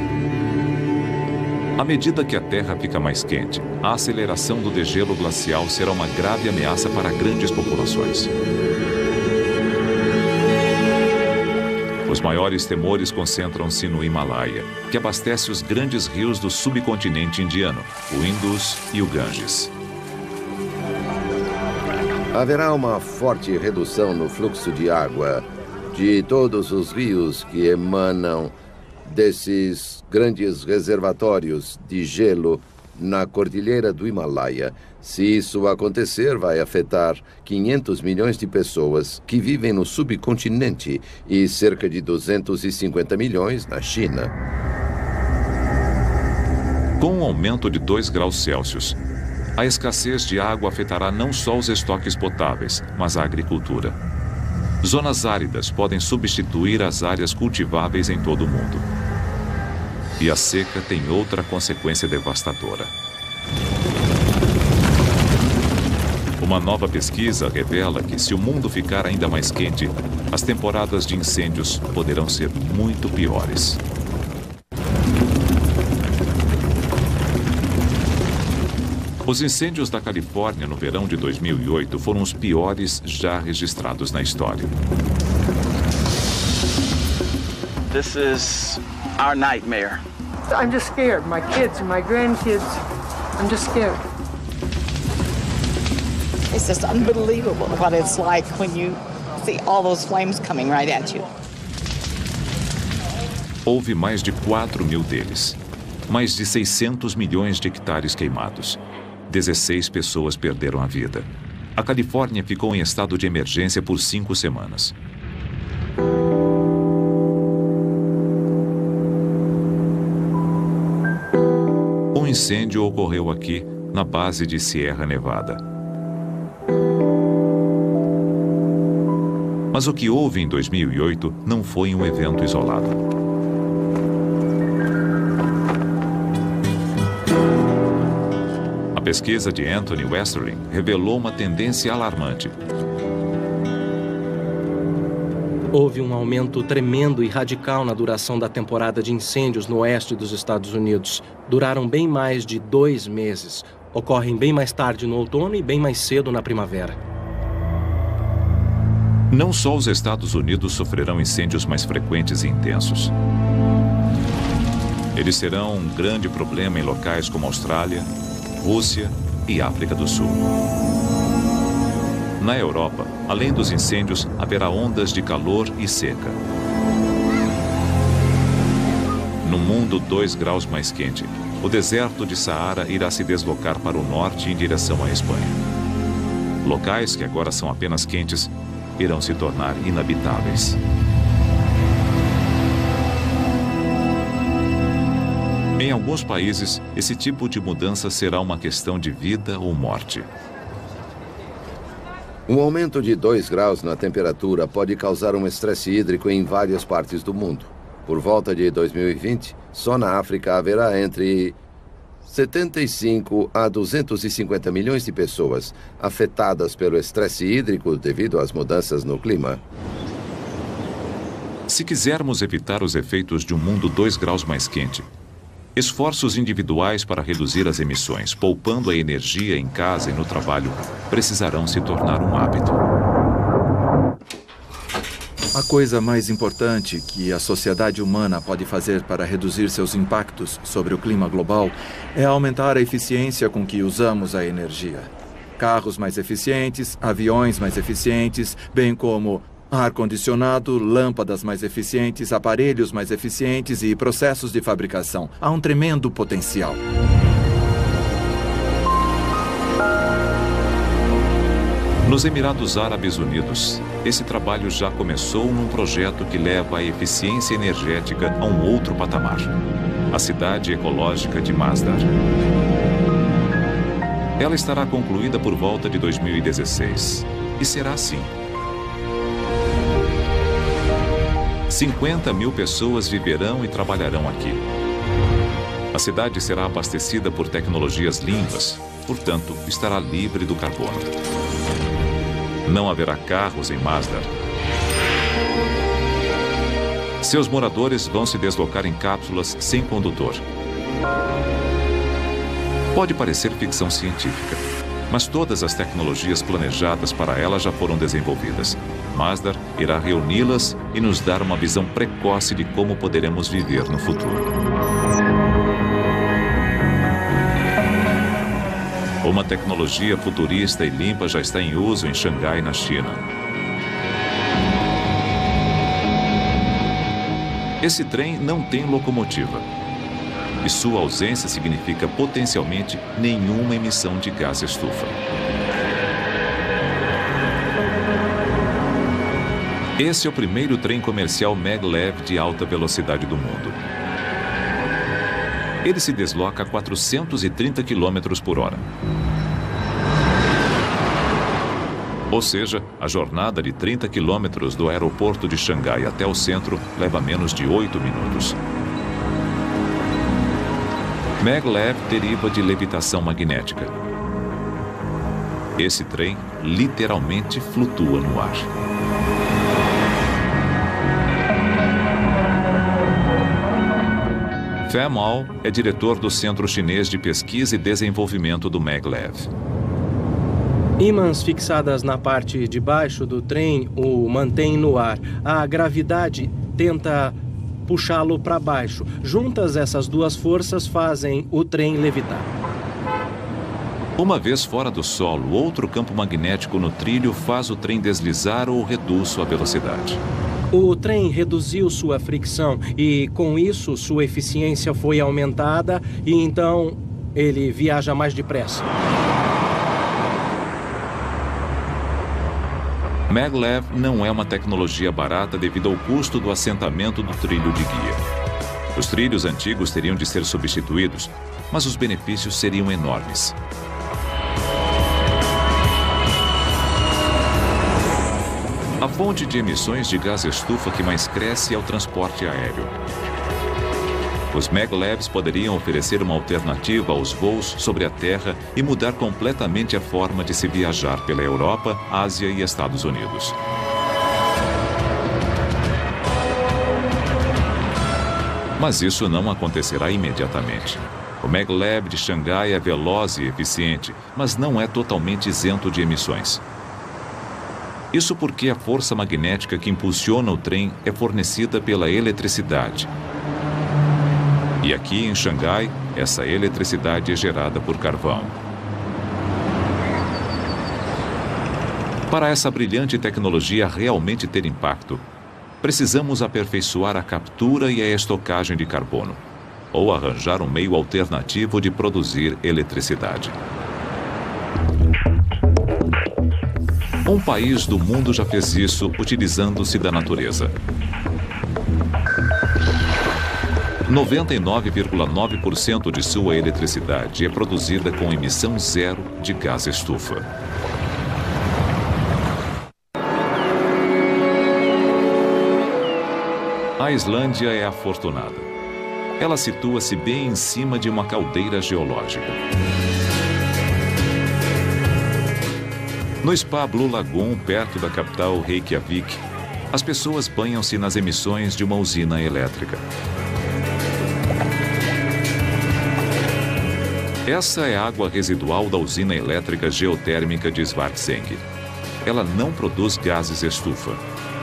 À medida que a Terra fica mais quente, a aceleração do degelo glacial será uma grave ameaça para grandes populações. Os maiores temores concentram-se no Himalaia, que abastece os grandes rios do subcontinente indiano, o Indus e o Ganges. Haverá uma forte redução no fluxo de água de todos os rios que emanam desses grandes reservatórios de gelo na cordilheira do Himalaia. Se isso acontecer, vai afetar quinhentos milhões de pessoas que vivem no subcontinente e cerca de duzentos e cinquenta milhões na China. Com um aumento de dois graus Celsius, a escassez de água afetará não só os estoques potáveis, mas a agricultura. Zonas áridas podem substituir as áreas cultiváveis em todo o mundo. E a seca tem outra consequência devastadora. Uma nova pesquisa revela que, se o mundo ficar ainda mais quente, as temporadas de incêndios poderão ser muito piores. Os incêndios da Califórnia no verão de dois mil e oito foram os piores já registrados na história. This is our nightmare. I'm just scared. My kids and my grandkids, I'm just scared. It's just unbelievable what it's like when you see all those flames coming right at you. Houve mais de quatro mil deles. Mais de seiscentos milhões de hectares queimados. dezesseis pessoas perderam a vida. A Califórnia ficou em estado de emergência por cinco semanas. Um incêndio ocorreu aqui, na base de Sierra Nevada. Mas o que houve em dois mil e oito não foi um evento isolado. A pesquisa de Anthony Westerling revelou uma tendência alarmante. Houve um aumento tremendo e radical na duração da temporada de incêndios no oeste dos Estados Unidos. Duraram bem mais de dois meses. Ocorrem bem mais tarde no outono e bem mais cedo na primavera. Não só os Estados Unidos sofrerão incêndios mais frequentes e intensos. Eles serão um grande problema em locais como Austrália, Rússia e África do Sul. Na Europa, além dos incêndios, haverá ondas de calor e seca. No mundo dois graus mais quente, o deserto de Saara irá se deslocar para o norte em direção à Espanha. Locais que agora são apenas quentes irão se tornar inabitáveis. Em alguns países, esse tipo de mudança será uma questão de vida ou morte. Um aumento de dois graus na temperatura pode causar um estresse hídrico em várias partes do mundo. Por volta de dois mil e vinte, Só na África haverá entre setenta e cinco a duzentos e cinquenta milhões de pessoas afetadas pelo estresse hídrico devido às mudanças no clima. Se quisermos evitar os efeitos de um mundo dois graus mais quente, esforços individuais para reduzir as emissões, poupando a energia em casa e no trabalho, precisarão se tornar um hábito. A coisa mais importante que a sociedade humana pode fazer para reduzir seus impactos sobre o clima global é aumentar a eficiência com que usamos a energia. Carros mais eficientes, aviões mais eficientes, bem como ar-condicionado, lâmpadas mais eficientes, aparelhos mais eficientes e processos de fabricação. Há um tremendo potencial. Nos Emirados Árabes Unidos, esse trabalho já começou num projeto que leva a eficiência energética a um outro patamar. A cidade ecológica de Masdar. Ela estará concluída por volta de dois mil e dezesseis. E será assim. cinquenta mil pessoas viverão e trabalharão aqui. A cidade será abastecida por tecnologias limpas, portanto, estará livre do carbono. Não haverá carros em Masdar. Seus moradores vão se deslocar em cápsulas sem condutor. Pode parecer ficção científica, mas todas as tecnologias planejadas para ela já foram desenvolvidas. Masdar irá reuni-las e nos dar uma visão precoce de como poderemos viver no futuro. Uma tecnologia futurista e limpa já está em uso em Xangai, na China. Esse trem não tem locomotiva. E sua ausência significa potencialmente nenhuma emissão de gás estufa. Esse é o primeiro trem comercial maglev de alta velocidade do mundo. Ele se desloca a quatrocentos e trinta quilômetros por hora. Ou seja, a jornada de trinta quilômetros do aeroporto de Xangai até o centro leva menos de oito minutos. Maglev deriva de levitação magnética. Esse trem literalmente flutua no ar. Feng Mao é diretor do Centro Chinês de Pesquisa e Desenvolvimento do Maglev. Ímãs fixadas na parte de baixo do trem o mantêm no ar. A gravidade tenta puxá-lo para baixo. Juntas, essas duas forças fazem o trem levitar. Uma vez fora do solo, outro campo magnético no trilho faz o trem deslizar ou reduz sua velocidade. O trem reduziu sua fricção e, com isso, sua eficiência foi aumentada e, então, ele viaja mais depressa. Maglev não é uma tecnologia barata devido ao custo do assentamento do trilho de guia. Os trilhos antigos teriam de ser substituídos, mas os benefícios seriam enormes. A fonte de emissões de gás estufa que mais cresce é o transporte aéreo. Os Maglevs poderiam oferecer uma alternativa aos voos sobre a Terra e mudar completamente a forma de se viajar pela Europa, Ásia e Estados Unidos. Mas isso não acontecerá imediatamente. O Maglev de Xangai é veloz e eficiente, mas não é totalmente isento de emissões. Isso porque a força magnética que impulsiona o trem é fornecida pela eletricidade. E aqui em Xangai, essa eletricidade é gerada por carvão. Para essa brilhante tecnologia realmente ter impacto, precisamos aperfeiçoar a captura e a estocagem de carbono, ou arranjar um meio alternativo de produzir eletricidade. Um país do mundo já fez isso utilizando-se da natureza. noventa e nove vírgula nove por cento de sua eletricidade é produzida com emissão zero de gás estufa. A Islândia é afortunada. Ela situa-se bem em cima de uma caldeira geológica. No spa Blue Lagoon, perto da capital Reykjavik, as pessoas banham-se nas emissões de uma usina elétrica. Essa é a água residual da usina elétrica geotérmica de Svartsengi. Ela não produz gases estufa.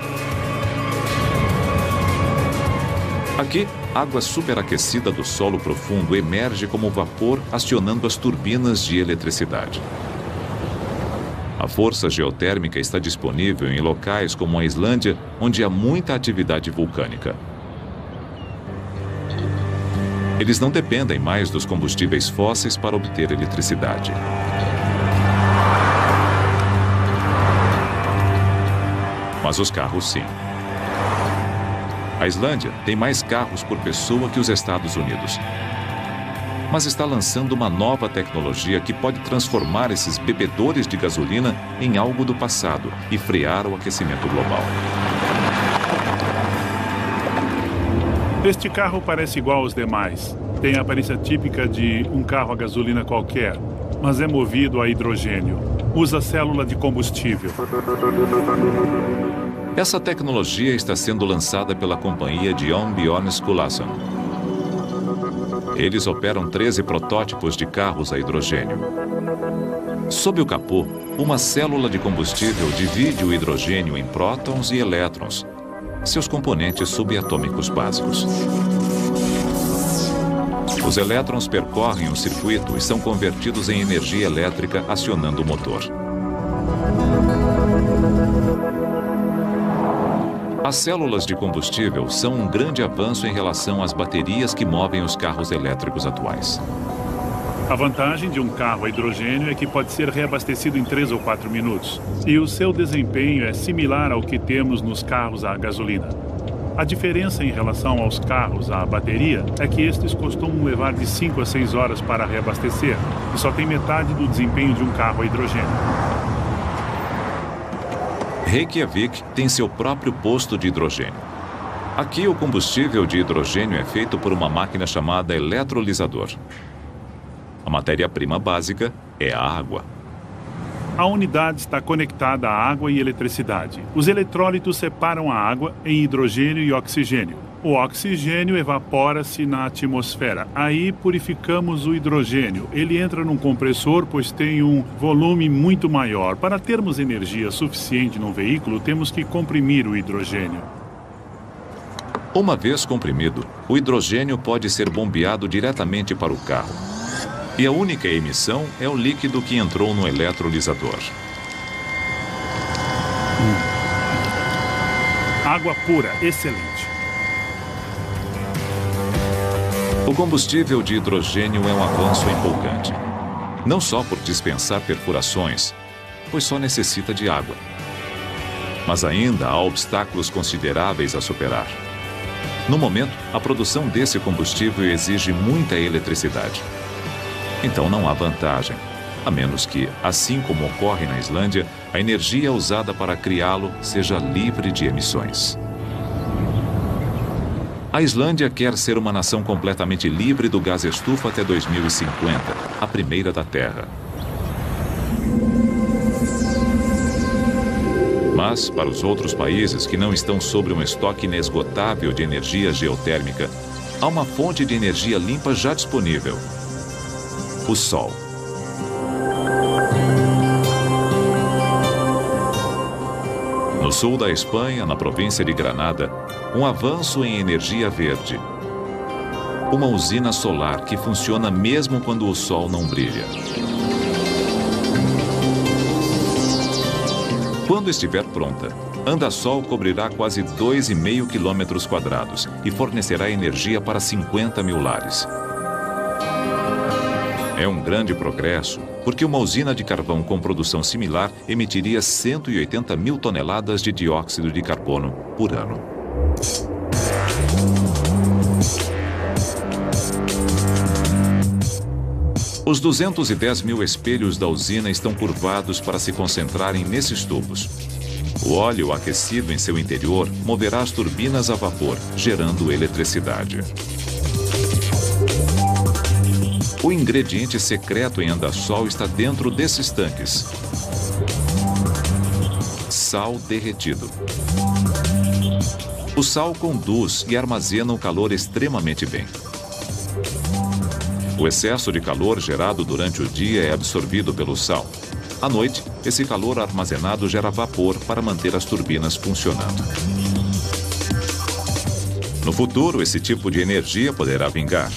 Aqui, água superaquecida do solo profundo emerge como vapor, acionando as turbinas de eletricidade. A força geotérmica está disponível em locais como a Islândia, onde há muita atividade vulcânica. Eles não dependem mais dos combustíveis fósseis para obter eletricidade. Mas os carros, sim. A Islândia tem mais carros por pessoa que os Estados Unidos. Mas está lançando uma nova tecnologia que pode transformar esses bebedores de gasolina em algo do passado e frear o aquecimento global. Este carro parece igual aos demais. Tem a aparência típica de um carro a gasolina qualquer, mas é movido a hidrogênio. Usa célula de combustível. Essa tecnologia está sendo lançada pela companhia de Jon Bjørn Skulason. Eles operam treze protótipos de carros a hidrogênio. Sob o capô, uma célula de combustível divide o hidrogênio em prótons e elétrons, seus componentes subatômicos básicos. Os elétrons percorrem o circuito e são convertidos em energia elétrica acionando o motor. As células de combustível são um grande avanço em relação às baterias que movem os carros elétricos atuais. A vantagem de um carro a hidrogênio é que pode ser reabastecido em três ou quatro minutos. E o seu desempenho é similar ao que temos nos carros a gasolina. A diferença em relação aos carros a bateria é que estes costumam levar de cinco a seis horas para reabastecer e só tem metade do desempenho de um carro a hidrogênio. Reykjavik tem seu próprio posto de hidrogênio. Aqui, o combustível de hidrogênio é feito por uma máquina chamada eletrolisador. A matéria-prima básica é a água. A unidade está conectada à água e eletricidade. Os eletrólitos separam a água em hidrogênio e oxigênio. O oxigênio evapora-se na atmosfera. Aí purificamos o hidrogênio. Ele entra num compressor, pois tem um volume muito maior. Para termos energia suficiente num veículo, temos que comprimir o hidrogênio. Uma vez comprimido, o hidrogênio pode ser bombeado diretamente para o carro. E a única emissão é o líquido que entrou no eletrolisador. Água pura, excelente. O combustível de hidrogênio é um avanço empolgante. Não só por dispensar perfurações, pois só necessita de água. Mas ainda há obstáculos consideráveis a superar. No momento, a produção desse combustível exige muita eletricidade. Então não há vantagem, a menos que, assim como ocorre na Islândia, a energia usada para criá-lo seja livre de emissões. A Islândia quer ser uma nação completamente livre do gás estufa até dois mil e cinquenta, a primeira da Terra. Mas, para os outros países que não estão sobre um estoque inesgotável de energia geotérmica, há uma fonte de energia limpa já disponível: o Sol. No sul da Espanha, na província de Granada, um avanço em energia verde. Uma usina solar que funciona mesmo quando o sol não brilha. Quando estiver pronta, Andasol cobrirá quase dois vírgula cinco quilômetros quadrados e fornecerá energia para cinquenta mil lares. É um grande progresso, porque uma usina de carvão com produção similar emitiria cento e oitenta mil toneladas de dióxido de carbono por ano. Os duzentos e dez mil espelhos da usina estão curvados para se concentrarem nesses tubos. O óleo aquecido em seu interior moverá as turbinas a vapor, gerando eletricidade. O ingrediente secreto em Andassol está dentro desses tanques. Sal derretido. O sal conduz e armazena o calor extremamente bem. O excesso de calor gerado durante o dia é absorvido pelo sal. À noite, esse calor armazenado gera vapor para manter as turbinas funcionando. No futuro, esse tipo de energia poderá vingar.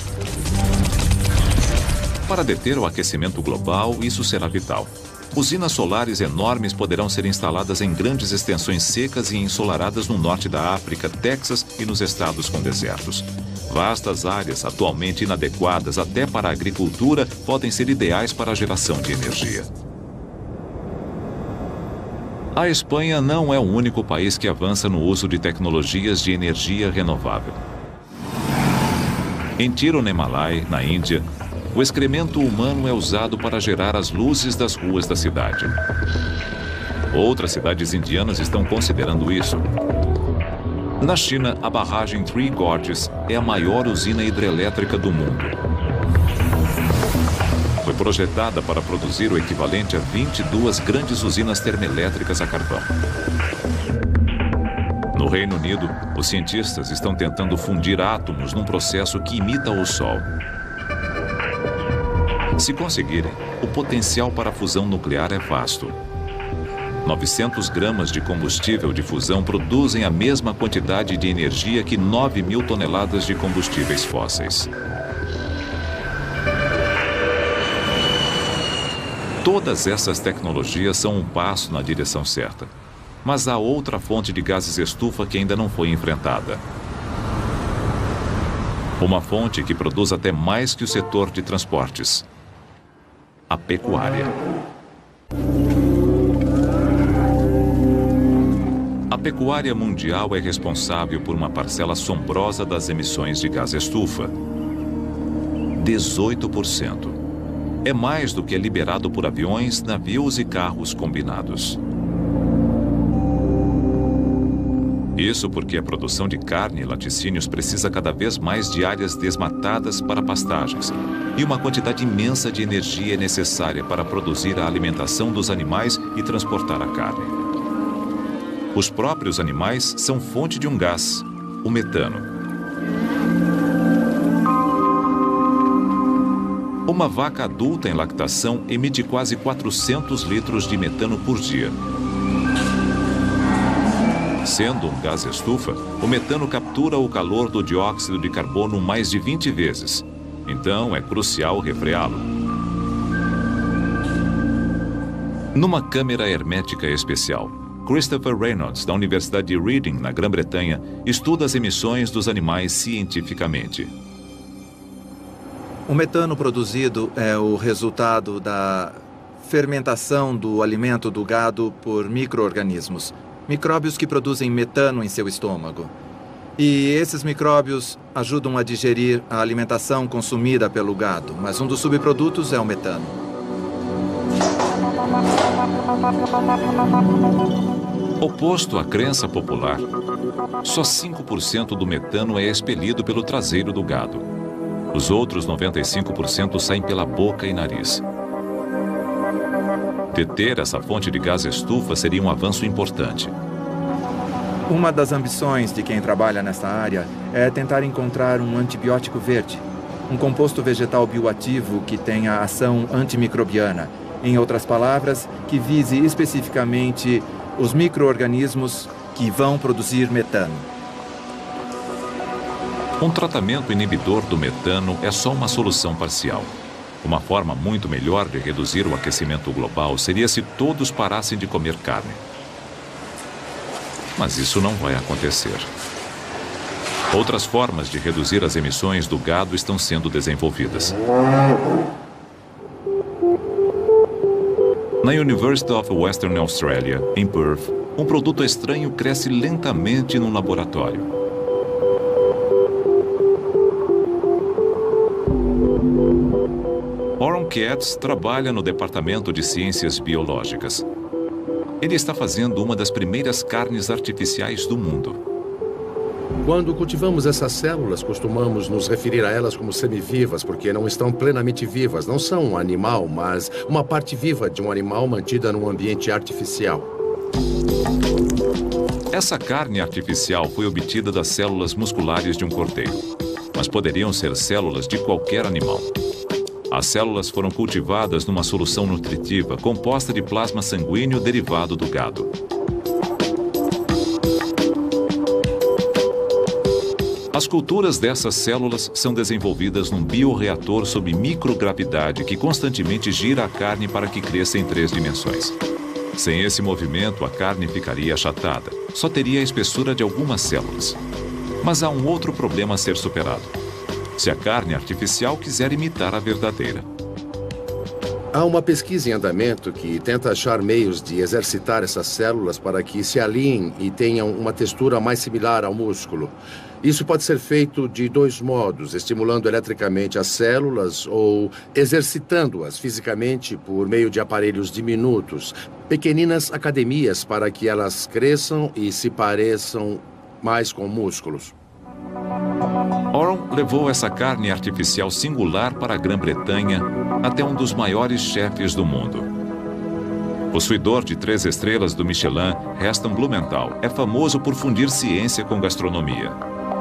Para deter o aquecimento global, isso será vital. Usinas solares enormes poderão ser instaladas em grandes extensões secas e ensolaradas no norte da África, Texas e nos estados com desertos. Vastas áreas, atualmente inadequadas até para a agricultura, podem ser ideais para a geração de energia. A Espanha não é o único país que avança no uso de tecnologias de energia renovável. Em Tirunemalai, na Índia, o excremento humano é usado para gerar as luzes das ruas da cidade. Outras cidades indianas estão considerando isso. Na China, a barragem Three Gorges é a maior usina hidrelétrica do mundo. Foi projetada para produzir o equivalente a vinte e duas grandes usinas termoelétricas a carvão. No Reino Unido, os cientistas estão tentando fundir átomos num processo que imita o Sol. Se conseguirem, o potencial para a fusão nuclear é vasto. novecentos gramas de combustível de fusão produzem a mesma quantidade de energia que nove mil toneladas de combustíveis fósseis. Todas essas tecnologias são um passo na direção certa. Mas há outra fonte de gases estufa que ainda não foi enfrentada. Uma fonte que produz até mais que o setor de transportes. A pecuária. A pecuária mundial é responsável por uma parcela assombrosa das emissões de gás estufa. dezoito por cento. É mais do que é liberado por aviões, navios e carros combinados. Isso porque a produção de carne e laticínios precisa cada vez mais de áreas desmatadas para pastagens. E uma quantidade imensa de energia é necessária para produzir a alimentação dos animais e transportar a carne. Os próprios animais são fonte de um gás, o metano. Uma vaca adulta em lactação emite quase quatrocentos litros de metano por dia. Sendo um gás estufa, o metano captura o calor do dióxido de carbono mais de vinte vezes. Então, é crucial refreá-lo. Numa câmara hermética especial, Christopher Reynolds, da Universidade de Reading, na Grã-Bretanha, estuda as emissões dos animais cientificamente. O metano produzido é o resultado da fermentação do alimento do gado por micro-organismos. Micróbios que produzem metano em seu estômago. E esses micróbios ajudam a digerir a alimentação consumida pelo gado, mas um dos subprodutos é o metano. Oposto à crença popular, só cinco por cento do metano é expelido pelo traseiro do gado. Os outros noventa e cinco por cento saem pela boca e nariz. Deter essa fonte de gás estufa seria um avanço importante. Uma das ambições de quem trabalha nessa área é tentar encontrar um antibiótico verde, um composto vegetal bioativo que tenha ação antimicrobiana. Em outras palavras, que vise especificamente os micro-organismos que vão produzir metano. Um tratamento inibidor do metano é só uma solução parcial. Uma forma muito melhor de reduzir o aquecimento global seria se todos parassem de comer carne. Mas isso não vai acontecer. Outras formas de reduzir as emissões do gado estão sendo desenvolvidas. Na University of Western Australia, em Perth, um produto estranho cresce lentamente num laboratório. Oran Katz trabalha no Departamento de Ciências Biológicas. Ele está fazendo uma das primeiras carnes artificiais do mundo. Quando cultivamos essas células, costumamos nos referir a elas como semivivas, porque não estão plenamente vivas. Não são um animal, mas uma parte viva de um animal mantida num ambiente artificial. Essa carne artificial foi obtida das células musculares de um cordeiro, mas poderiam ser células de qualquer animal. As células foram cultivadas numa solução nutritiva composta de plasma sanguíneo derivado do gado. As culturas dessas células são desenvolvidas num bioreator sob microgravidade que constantemente gira a carne para que cresça em três dimensões. Sem esse movimento, a carne ficaria achatada. Só teria a espessura de algumas células. Mas há um outro problema a ser superado. Se a carne artificial quiser imitar a verdadeira. Há uma pesquisa em andamento que tenta achar meios de exercitar essas células para que se alinhem e tenham uma textura mais similar ao músculo. Isso pode ser feito de dois modos, estimulando eletricamente as células ou exercitando-as fisicamente por meio de aparelhos diminutos, pequeninas academias para que elas cresçam e se pareçam mais com músculos. Oron levou essa carne artificial singular para a Grã-Bretanha até um dos maiores chefes do mundo. Possuidor de três estrelas do Michelin, Heston Blumenthal é famoso por fundir ciência com gastronomia.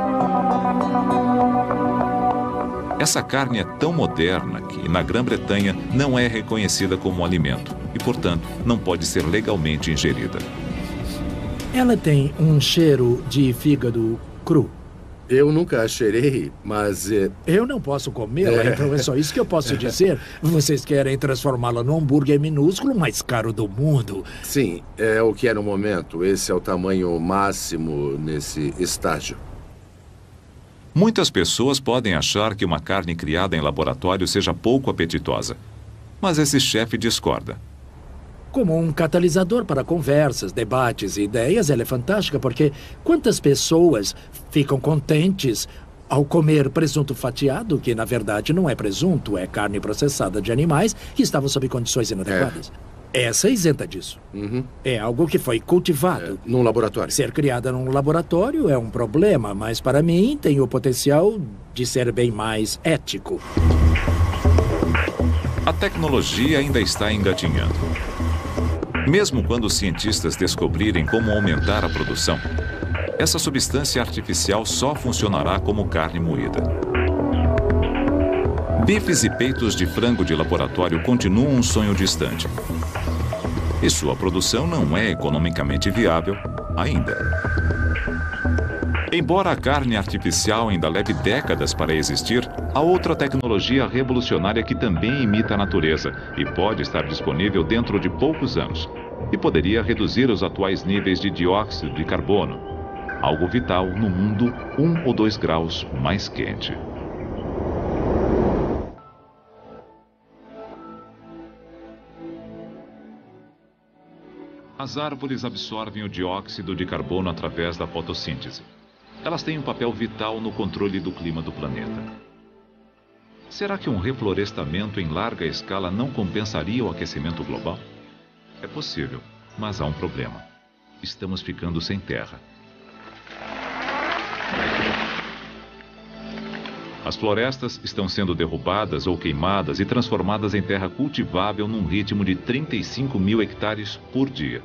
Essa carne é tão moderna que, na Grã-Bretanha, não é reconhecida como alimento e, portanto, não pode ser legalmente ingerida. Ela tem um cheiro de fígado cru. Eu nunca a cheirei, mas... É... Eu não posso comê-la, é. Então é só isso que eu posso dizer. Vocês querem transformá-la no hambúrguer minúsculo mais caro do mundo. Sim, é o que é no momento. Esse é o tamanho máximo nesse estágio. Muitas pessoas podem achar que uma carne criada em laboratório seja pouco apetitosa. Mas esse chefe discorda. Como um catalisador para conversas, debates e ideias, ela é fantástica porque quantas pessoas ficam contentes ao comer presunto fatiado, que na verdade não é presunto, é carne processada de animais que estavam sob condições inadequadas. É. Essa é isenta disso. Uhum. É algo que foi cultivado. É, num laboratório. Ser criada num laboratório é um problema, mas para mim tem o potencial de ser bem mais ético. A tecnologia ainda está engatinhando. Mesmo quando os cientistas descobrirem como aumentar a produção, essa substância artificial só funcionará como carne moída. Bifes e peitos de frango de laboratório continuam um sonho distante. E sua produção não é economicamente viável ainda. Embora a carne artificial ainda leve décadas para existir, há outra tecnologia revolucionária que também imita a natureza e pode estar disponível dentro de poucos anos. E poderia reduzir os atuais níveis de dióxido de carbono, algo vital no mundo um ou dois graus mais quente. As árvores absorvem o dióxido de carbono através da fotossíntese. Elas têm um papel vital no controle do clima do planeta. Será que um reflorestamento em larga escala não compensaria o aquecimento global? É possível, mas há um problema. Estamos ficando sem terra. As florestas estão sendo derrubadas ou queimadas e transformadas em terra cultivável num ritmo de trinta e cinco mil hectares por dia.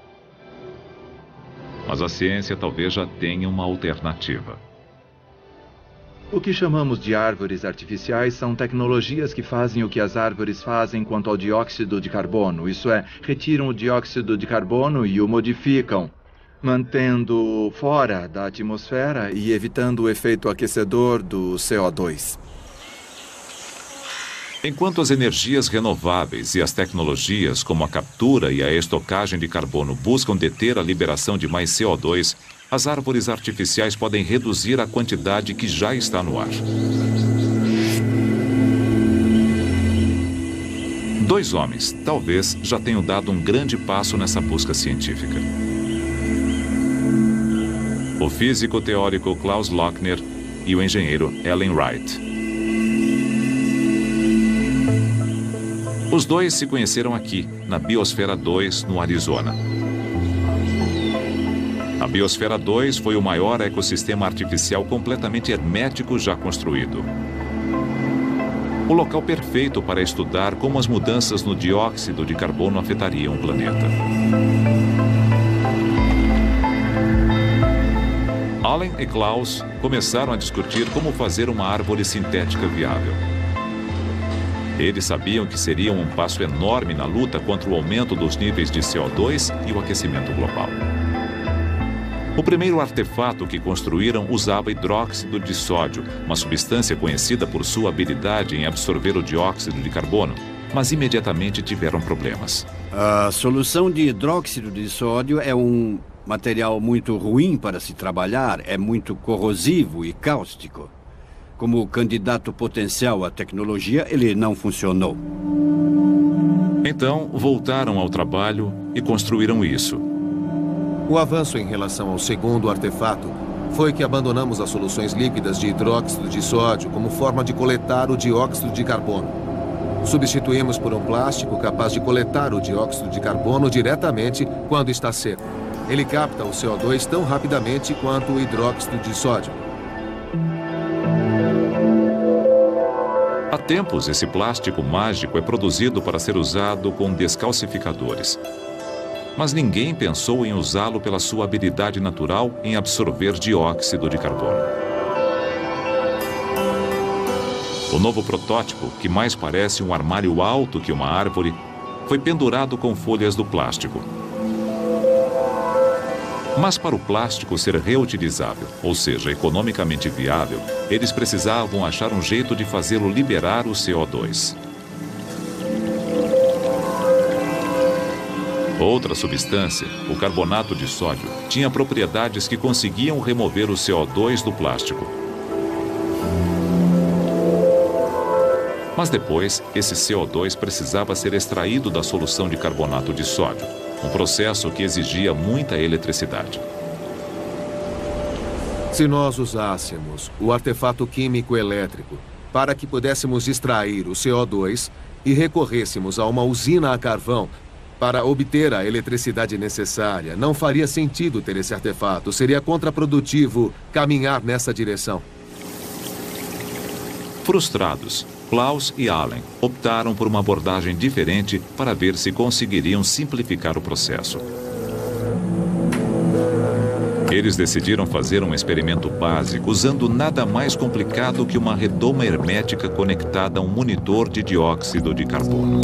Mas a ciência talvez já tenha uma alternativa. O que chamamos de árvores artificiais são tecnologias que fazem o que as árvores fazem quanto ao dióxido de carbono. Isso é, retiram o dióxido de carbono e o modificam, mantendo fora da atmosfera e evitando o efeito aquecedor do C O dois. Enquanto as energias renováveis e as tecnologias como a captura e a estocagem de carbono buscam deter a liberação de mais C O dois, as árvores artificiais podem reduzir a quantidade que já está no ar. Dois homens, talvez, já tenham dado um grande passo nessa busca científica. O físico teórico Klaus Lochner e o engenheiro Ellen Wright. Os dois se conheceram aqui, na Biosfera dois, no Arizona. A Biosfera dois foi o maior ecossistema artificial completamente hermético já construído. O local perfeito para estudar como as mudanças no dióxido de carbono afetariam o planeta. Allen e Klaus começaram a discutir como fazer uma árvore sintética viável. Eles sabiam que seria um passo enorme na luta contra o aumento dos níveis de C O dois e o aquecimento global. O primeiro artefato que construíram usava hidróxido de sódio, uma substância conhecida por sua habilidade em absorver o dióxido de carbono, mas imediatamente tiveram problemas. A solução de hidróxido de sódio é um material muito ruim para se trabalhar, é muito corrosivo e cáustico. Como candidato potencial à tecnologia, ele não funcionou. Então, voltaram ao trabalho e construíram isso. O avanço em relação ao segundo artefato foi que abandonamos as soluções líquidas de hidróxido de sódio como forma de coletar o dióxido de carbono. Substituímos por um plástico capaz de coletar o dióxido de carbono diretamente quando está seco. Ele capta o C O dois tão rapidamente quanto o hidróxido de sódio. Há tempos, esse plástico mágico é produzido para ser usado com descalcificadores. Mas ninguém pensou em usá-lo pela sua habilidade natural em absorver dióxido de carbono. O novo protótipo, que mais parece um armário alto que uma árvore, foi pendurado com folhas do plástico. Mas para o plástico ser reutilizável, ou seja, economicamente viável, eles precisavam achar um jeito de fazê-lo liberar o C O dois. Outra substância, o carbonato de sódio, tinha propriedades que conseguiam remover o C O dois do plástico. Mas depois, esse C O dois precisava ser extraído da solução de carbonato de sódio, um processo que exigia muita eletricidade. Se nós usássemos o artefato químico elétrico para que pudéssemos extrair o C O dois e recorrêssemos a uma usina a carvão para obter a eletricidade necessária, não faria sentido ter esse artefato. Seria contraprodutivo caminhar nessa direção. Frustrados, Klaus e Allen optaram por uma abordagem diferente para ver se conseguiriam simplificar o processo. Eles decidiram fazer um experimento básico usando nada mais complicado que uma redoma hermética conectada a um monitor de dióxido de carbono.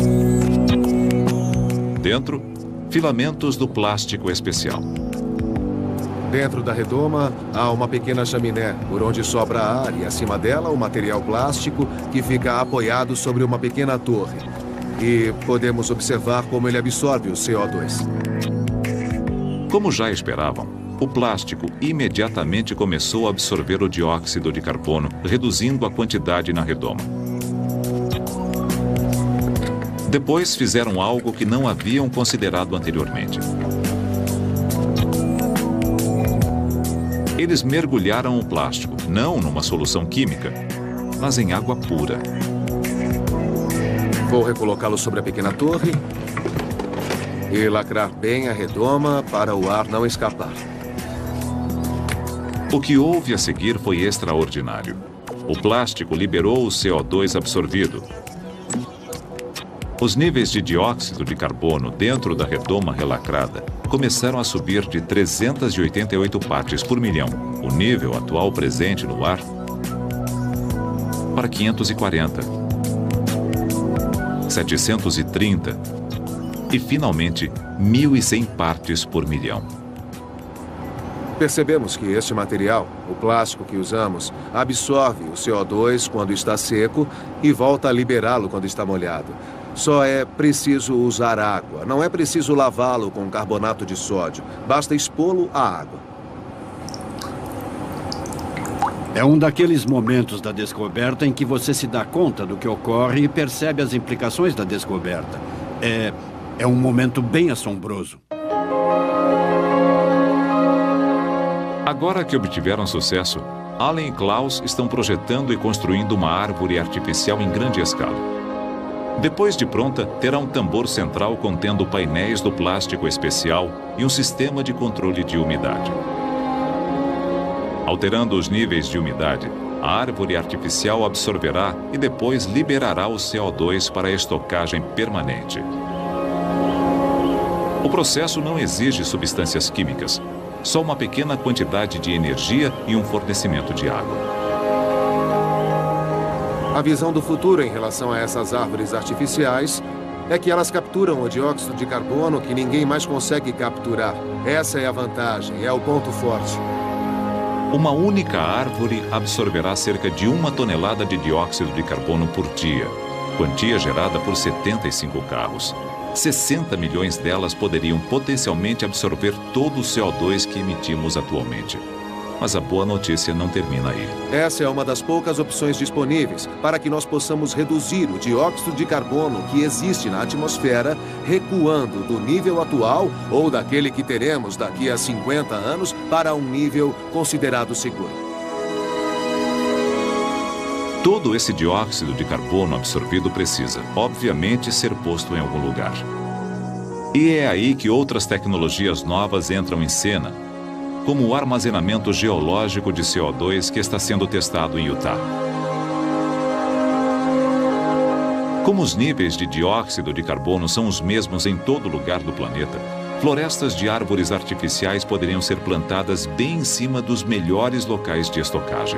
Dentro, filamentos do plástico especial. Dentro da redoma, há uma pequena chaminé, por onde sobra ar e acima dela o material plástico que fica apoiado sobre uma pequena torre. E podemos observar como ele absorve o C O dois. Como já esperavam, o plástico imediatamente começou a absorver o dióxido de carbono, reduzindo a quantidade na redoma. Depois fizeram algo que não haviam considerado anteriormente. Eles mergulharam o plástico, não numa solução química, mas em água pura. Vou recolocá-lo sobre a pequena torre e lacrar bem a redoma para o ar não escapar. O que houve a seguir foi extraordinário. O plástico liberou o C O dois absorvido. Os níveis de dióxido de carbono dentro da redoma relacrada começaram a subir de trezentas e oitenta e oito partes por milhão, o nível atual presente no ar, para quinhentos e quarenta, setecentos e trinta e, finalmente, mil e cem partes por milhão. Percebemos que este material, o plástico que usamos, absorve o C O dois quando está seco e volta a liberá-lo quando está molhado. Só é preciso usar água. Não é preciso lavá-lo com carbonato de sódio. Basta expô-lo à água. É um daqueles momentos da descoberta em que você se dá conta do que ocorre e percebe as implicações da descoberta. É, é um momento bem assombroso. Agora que obtiveram sucesso, Allen e Klaus estão projetando e construindo uma árvore artificial em grande escala. Depois de pronta, terá um tambor central contendo painéis do plástico especial e um sistema de controle de umidade. Alterando os níveis de umidade, a árvore artificial absorverá e depois liberará o C O dois para a estocagem permanente. O processo não exige substâncias químicas, só uma pequena quantidade de energia e um fornecimento de água. A visão do futuro em relação a essas árvores artificiais é que elas capturam o dióxido de carbono que ninguém mais consegue capturar. Essa é a vantagem, é o ponto forte. Uma única árvore absorverá cerca de uma tonelada de dióxido de carbono por dia, quantia gerada por setenta e cinco carros. sessenta milhões delas poderiam potencialmente absorver todo o C O dois que emitimos atualmente. Mas a boa notícia não termina aí. Essa é uma das poucas opções disponíveis para que nós possamos reduzir o dióxido de carbono que existe na atmosfera, recuando do nível atual ou daquele que teremos daqui a cinquenta anos para um nível considerado seguro. Todo esse dióxido de carbono absorvido precisa, obviamente, ser posto em algum lugar. E é aí que outras tecnologias novas entram em cena, como o armazenamento geológico de C O dois que está sendo testado em Utah. Como os níveis de dióxido de carbono são os mesmos em todo lugar do planeta, florestas de árvores artificiais poderiam ser plantadas bem em cima dos melhores locais de estocagem.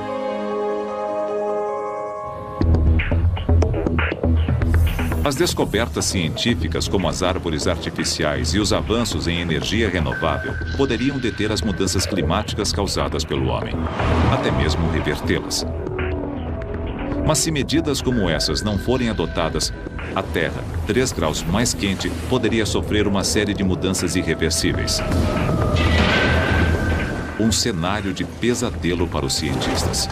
As descobertas científicas como as árvores artificiais e os avanços em energia renovável poderiam deter as mudanças climáticas causadas pelo homem, até mesmo revertê-las. Mas se medidas como essas não forem adotadas, a Terra, três graus mais quente, poderia sofrer uma série de mudanças irreversíveis. Um cenário de pesadelo para os cientistas.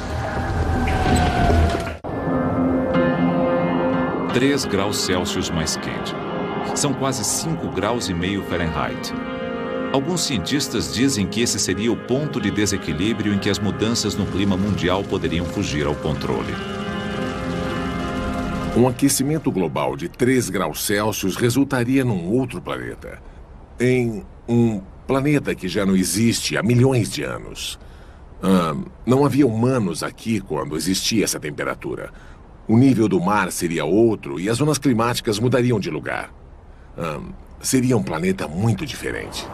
três graus Celsius mais quente. São quase cinco graus e meio Fahrenheit. Alguns cientistas dizem que esse seria o ponto de desequilíbrio em que as mudanças no clima mundial poderiam fugir ao controle. Um aquecimento global de três graus Celsius resultaria num outro planeta. Em um planeta que já não existe há milhões de anos. Ah, não havia humanos aqui quando existia essa temperatura. O nível do mar seria outro e as zonas climáticas mudariam de lugar. Ah, seria um planeta muito diferente.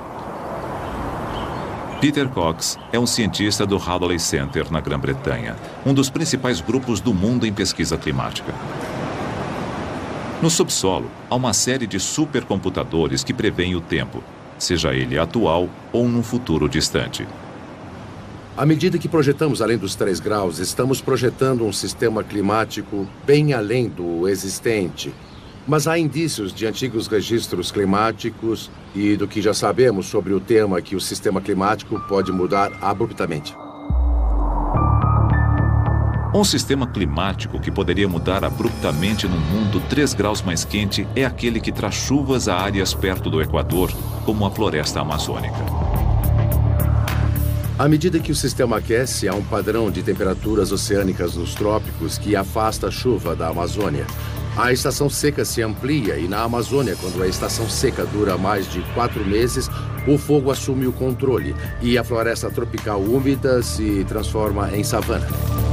Peter Cox é um cientista do Hadley Center, na Grã-Bretanha, um dos principais grupos do mundo em pesquisa climática. No subsolo, há uma série de supercomputadores que prevêem o tempo, seja ele atual ou num futuro distante. À medida que projetamos além dos três graus, estamos projetando um sistema climático bem além do existente. Mas há indícios de antigos registros climáticos e do que já sabemos sobre o tema que o sistema climático pode mudar abruptamente. Um sistema climático que poderia mudar abruptamente num mundo três graus mais quente é aquele que traz chuvas a áreas perto do Equador, como a floresta amazônica. À medida que o sistema aquece, há um padrão de temperaturas oceânicas nos trópicos que afasta a chuva da Amazônia. A estação seca se amplia e na Amazônia, quando a estação seca dura mais de quatro meses, o fogo assume o controle e a floresta tropical úmida se transforma em savana.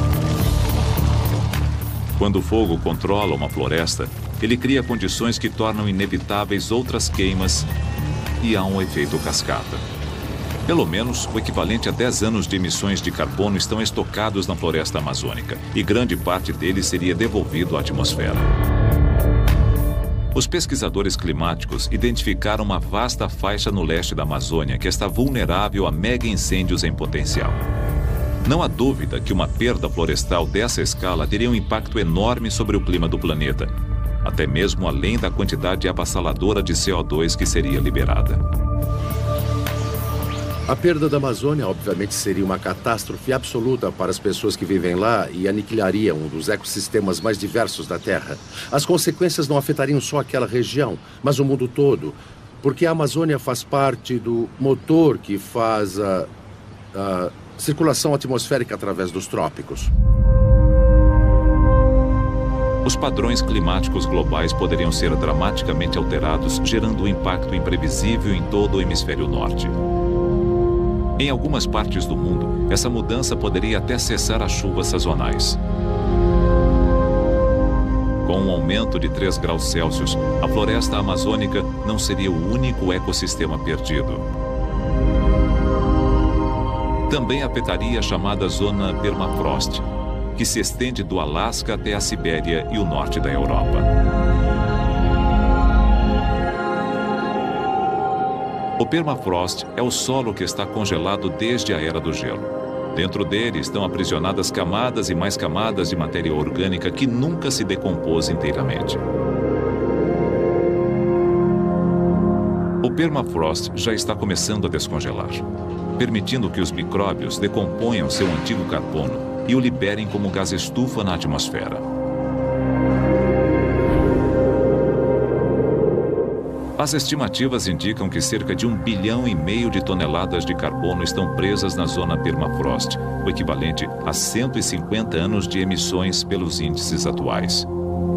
Quando o fogo controla uma floresta, ele cria condições que tornam inevitáveis outras queimas e há um efeito cascata. Pelo menos o equivalente a dez anos de emissões de carbono estão estocados na floresta amazônica e grande parte deles seria devolvido à atmosfera. Os pesquisadores climáticos identificaram uma vasta faixa no leste da Amazônia que está vulnerável a mega incêndios em potencial. Não há dúvida que uma perda florestal dessa escala teria um impacto enorme sobre o clima do planeta, até mesmo além da quantidade avassaladora de C O dois que seria liberada. A perda da Amazônia, obviamente, seria uma catástrofe absoluta para as pessoas que vivem lá e aniquilaria um dos ecossistemas mais diversos da Terra. As consequências não afetariam só aquela região, mas o mundo todo, porque a Amazônia faz parte do motor que faz a, a circulação atmosférica através dos trópicos. os padrões climáticos globais poderiam ser dramaticamente alterados, gerando um impacto imprevisível em todo o hemisfério norte. Em algumas partes do mundo, essa mudança poderia até cessar as chuvas sazonais. Com um aumento de três graus Celsius, a floresta amazônica não seria o único ecossistema perdido. Também afetaria a chamada zona permafrost, que se estende do Alasca até a Sibéria e o norte da Europa. O permafrost é o solo que está congelado desde a Era do Gelo. Dentro dele estão aprisionadas camadas e mais camadas de matéria orgânica que nunca se decompôs inteiramente. O permafrost já está começando a descongelar, permitindo que os micróbios decomponham seu antigo carbono e o liberem como gás estufa na atmosfera. As estimativas indicam que cerca de um bilhão e meio de toneladas de carbono estão presas na zona permafrost, o equivalente a cento e cinquenta anos de emissões pelos índices atuais.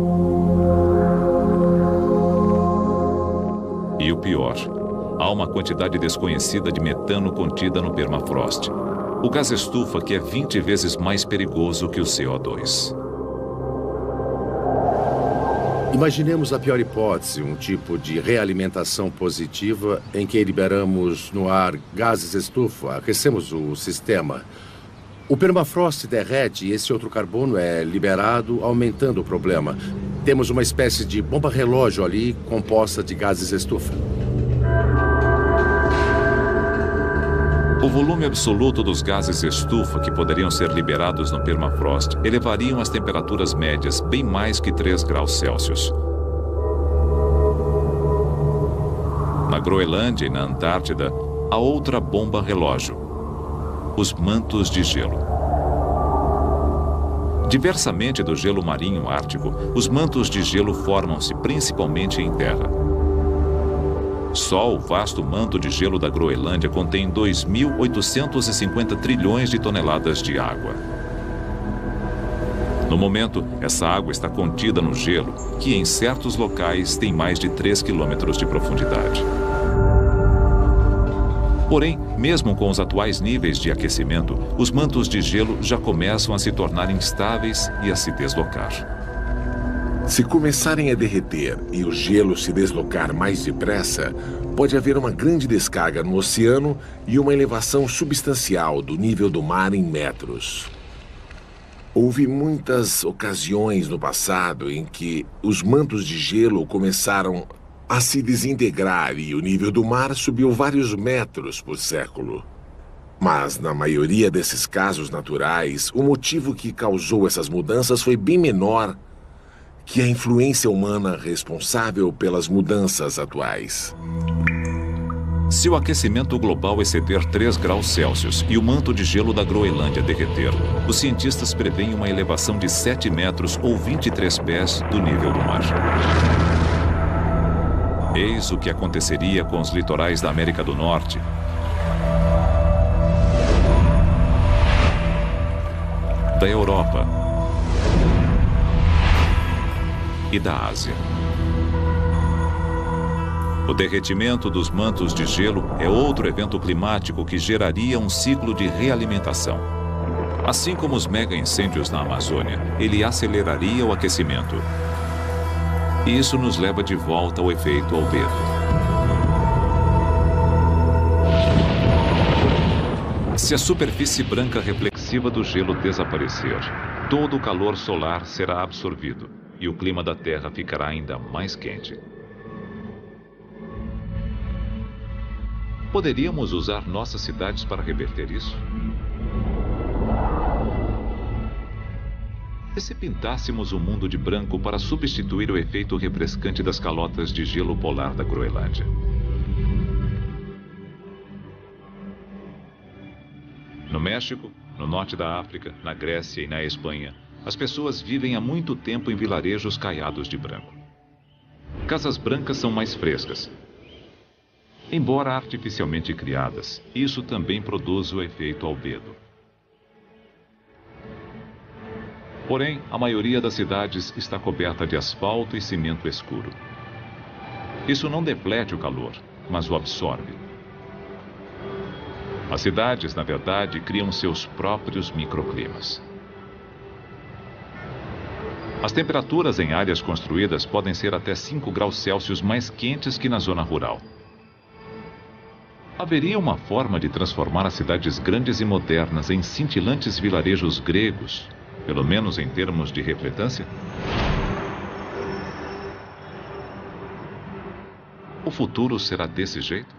E o pior, há uma quantidade desconhecida de metano contida no permafrost, o gás estufa que é vinte vezes mais perigoso que o C O dois. Imaginemos a pior hipótese, um tipo de realimentação positiva em que liberamos no ar gases estufa, aquecemos o sistema. O permafrost derrete e esse outro carbono é liberado, aumentando o problema. Temos uma espécie de bomba-relógio ali composta de gases estufa. O volume absoluto dos gases estufa que poderiam ser liberados no permafrost elevariam as temperaturas médias bem mais que três graus Celsius. Na Groenlândia e na Antártida, há outra bomba relógio: os mantos de gelo. Diversamente do gelo marinho ártico, os mantos de gelo formam-se principalmente em terra. Só o vasto manto de gelo da Groenlândia contém dois mil oitocentos e cinquenta trilhões de toneladas de água. No momento, essa água está contida no gelo, que em certos locais tem mais de três quilômetros de profundidade. Porém, mesmo com os atuais níveis de aquecimento, os mantos de gelo já começam a se tornar instáveis e a se deslocar. Se começarem a derreter e o gelo se deslocar mais depressa, pode haver uma grande descarga no oceano e uma elevação substancial do nível do mar em metros. Houve muitas ocasiões no passado em que os mantos de gelo começaram a se desintegrar e o nível do mar subiu vários metros por século. Mas, na maioria desses casos naturais, o motivo que causou essas mudanças foi bem menor que a influência humana responsável pelas mudanças atuais. Se o aquecimento global exceder três graus Celsius e o manto de gelo da Groenlândia derreter, os cientistas preveem uma elevação de sete metros ou vinte e três pés do nível do mar. Eis o que aconteceria com os litorais da América do Norte, da Europa e da Ásia. O derretimento dos mantos de gelo é outro evento climático que geraria um ciclo de realimentação. Assim como os mega-incêndios na Amazônia, ele aceleraria o aquecimento. E isso nos leva de volta ao efeito albedo. Se a superfície branca reflexiva do gelo desaparecer, todo o calor solar será absorvido e o clima da Terra ficará ainda mais quente. Poderíamos usar nossas cidades para reverter isso? E se pintássemos o mundo de branco para substituir o efeito refrescante das calotas de gelo polar da Groenlândia? No México, no norte da África, na Grécia e na Espanha, as pessoas vivem há muito tempo em vilarejos caiados de branco. Casas brancas são mais frescas. Embora artificialmente criadas, isso também produz o efeito albedo. Porém, a maioria das cidades está coberta de asfalto e cimento escuro. Isso não deflete o calor, mas o absorve. As cidades, na verdade, criam seus próprios microclimas. As temperaturas em áreas construídas podem ser até cinco graus Celsius mais quentes que na zona rural. Haveria uma forma de transformar as cidades grandes e modernas em cintilantes vilarejos gregos, pelo menos em termos de refletância? O futuro será desse jeito?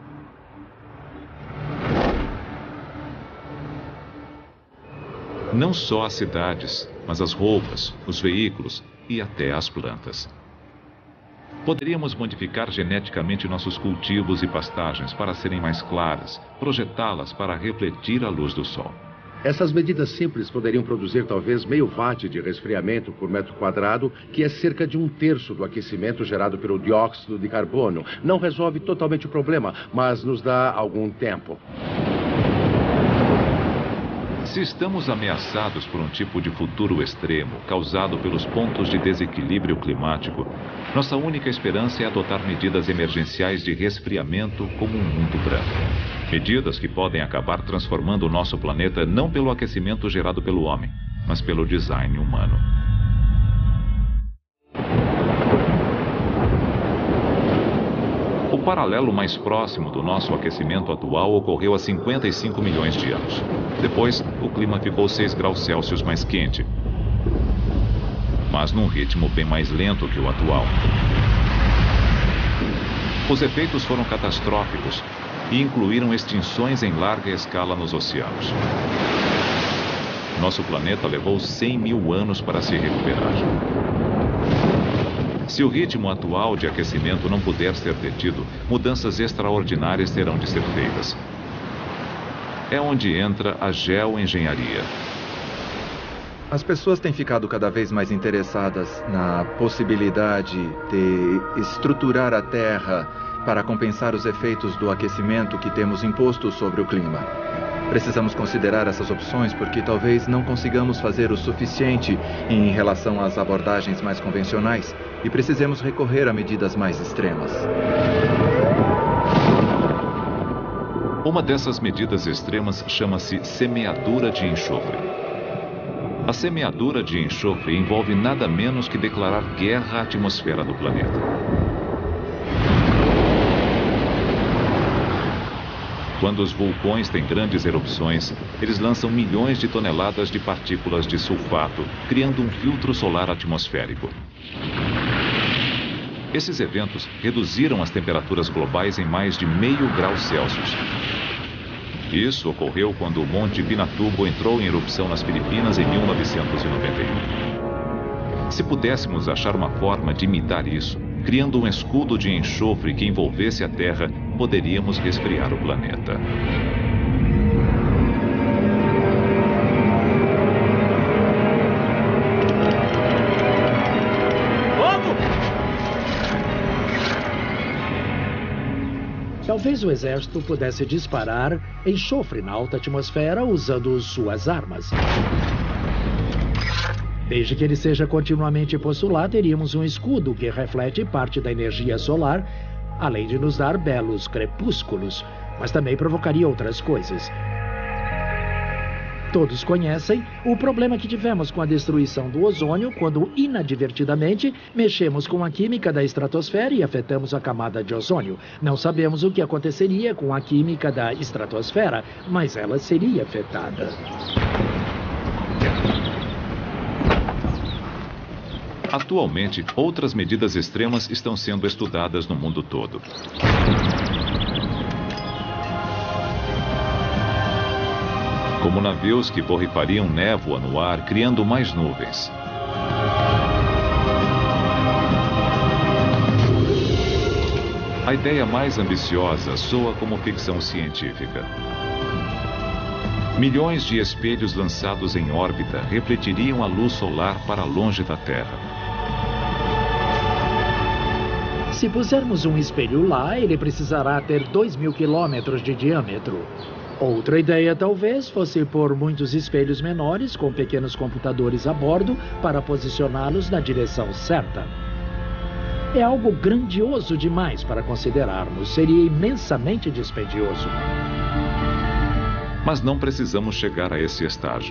Não só as cidades, mas as roupas, os veículos e até as plantas. Poderíamos modificar geneticamente nossos cultivos e pastagens para serem mais claras, projetá-las para refletir a luz do sol. Essas medidas simples poderiam produzir talvez meio watt de resfriamento por metro quadrado, que é cerca de um terço do aquecimento gerado pelo dióxido de carbono. Não resolve totalmente o problema, mas nos dá algum tempo. Se estamos ameaçados por um tipo de futuro extremo causado pelos pontos de desequilíbrio climático, nossa única esperança é adotar medidas emergenciais de resfriamento como um mundo branco. Medidas que podem acabar transformando o nosso planeta não pelo aquecimento gerado pelo homem, mas pelo design humano. O paralelo mais próximo do nosso aquecimento atual ocorreu há cinquenta e cinco milhões de anos. Depois, o clima ficou seis graus Celsius mais quente, mas num ritmo bem mais lento que o atual. Os efeitos foram catastróficos e incluíram extinções em larga escala nos oceanos. Nosso planeta levou cem mil anos para se recuperar. Se o ritmo atual de aquecimento não puder ser detido, mudanças extraordinárias terão de ser feitas. É onde entra a geoengenharia. As pessoas têm ficado cada vez mais interessadas na possibilidade de estruturar a Terra para compensar os efeitos do aquecimento que temos imposto sobre o clima. Precisamos considerar essas opções porque talvez não consigamos fazer o suficiente em relação às abordagens mais convencionais e precisemos recorrer a medidas mais extremas. Uma dessas medidas extremas chama-se semeadura de enxofre. A semeadura de enxofre envolve nada menos que declarar guerra à atmosfera do planeta. Quando os vulcões têm grandes erupções, eles lançam milhões de toneladas de partículas de sulfato, criando um filtro solar atmosférico. Esses eventos reduziram as temperaturas globais em mais de meio grau Celsius. Isso ocorreu quando o Monte Pinatubo entrou em erupção nas Filipinas em mil novecentos e noventa e um. Se pudéssemos achar uma forma de imitar isso, criando um escudo de enxofre que envolvesse a Terra, poderíamos resfriar o planeta. Talvez o exército pudesse disparar enxofre na alta atmosfera usando suas armas. Desde que ele seja continuamente posto lá, teríamos um escudo que reflete parte da energia solar, além de nos dar belos crepúsculos, mas também provocaria outras coisas. Todos conhecem o problema que tivemos com a destruição do ozônio quando, inadvertidamente, mexemos com a química da estratosfera e afetamos a camada de ozônio. Não sabemos o que aconteceria com a química da estratosfera, mas ela seria afetada. Atualmente, outras medidas extremas estão sendo estudadas no mundo todo. Como navios que borrifariam névoa no ar, criando mais nuvens. A ideia mais ambiciosa soa como ficção científica. Milhões de espelhos lançados em órbita refletiriam a luz solar para longe da Terra. Se pusermos um espelho lá, ele precisará ter dois mil quilômetros de diâmetro. Outra ideia, talvez, fosse pôr muitos espelhos menores com pequenos computadores a bordo para posicioná-los na direção certa. É algo grandioso demais para considerarmos. Seria imensamente dispendioso. Mas não precisamos chegar a esse estágio.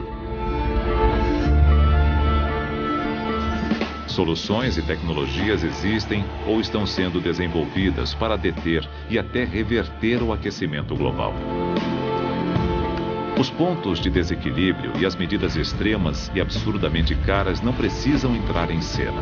Soluções e tecnologias existem ou estão sendo desenvolvidas para deter e até reverter o aquecimento global. Os pontos de desequilíbrio e as medidas extremas e absurdamente caras não precisam entrar em cena.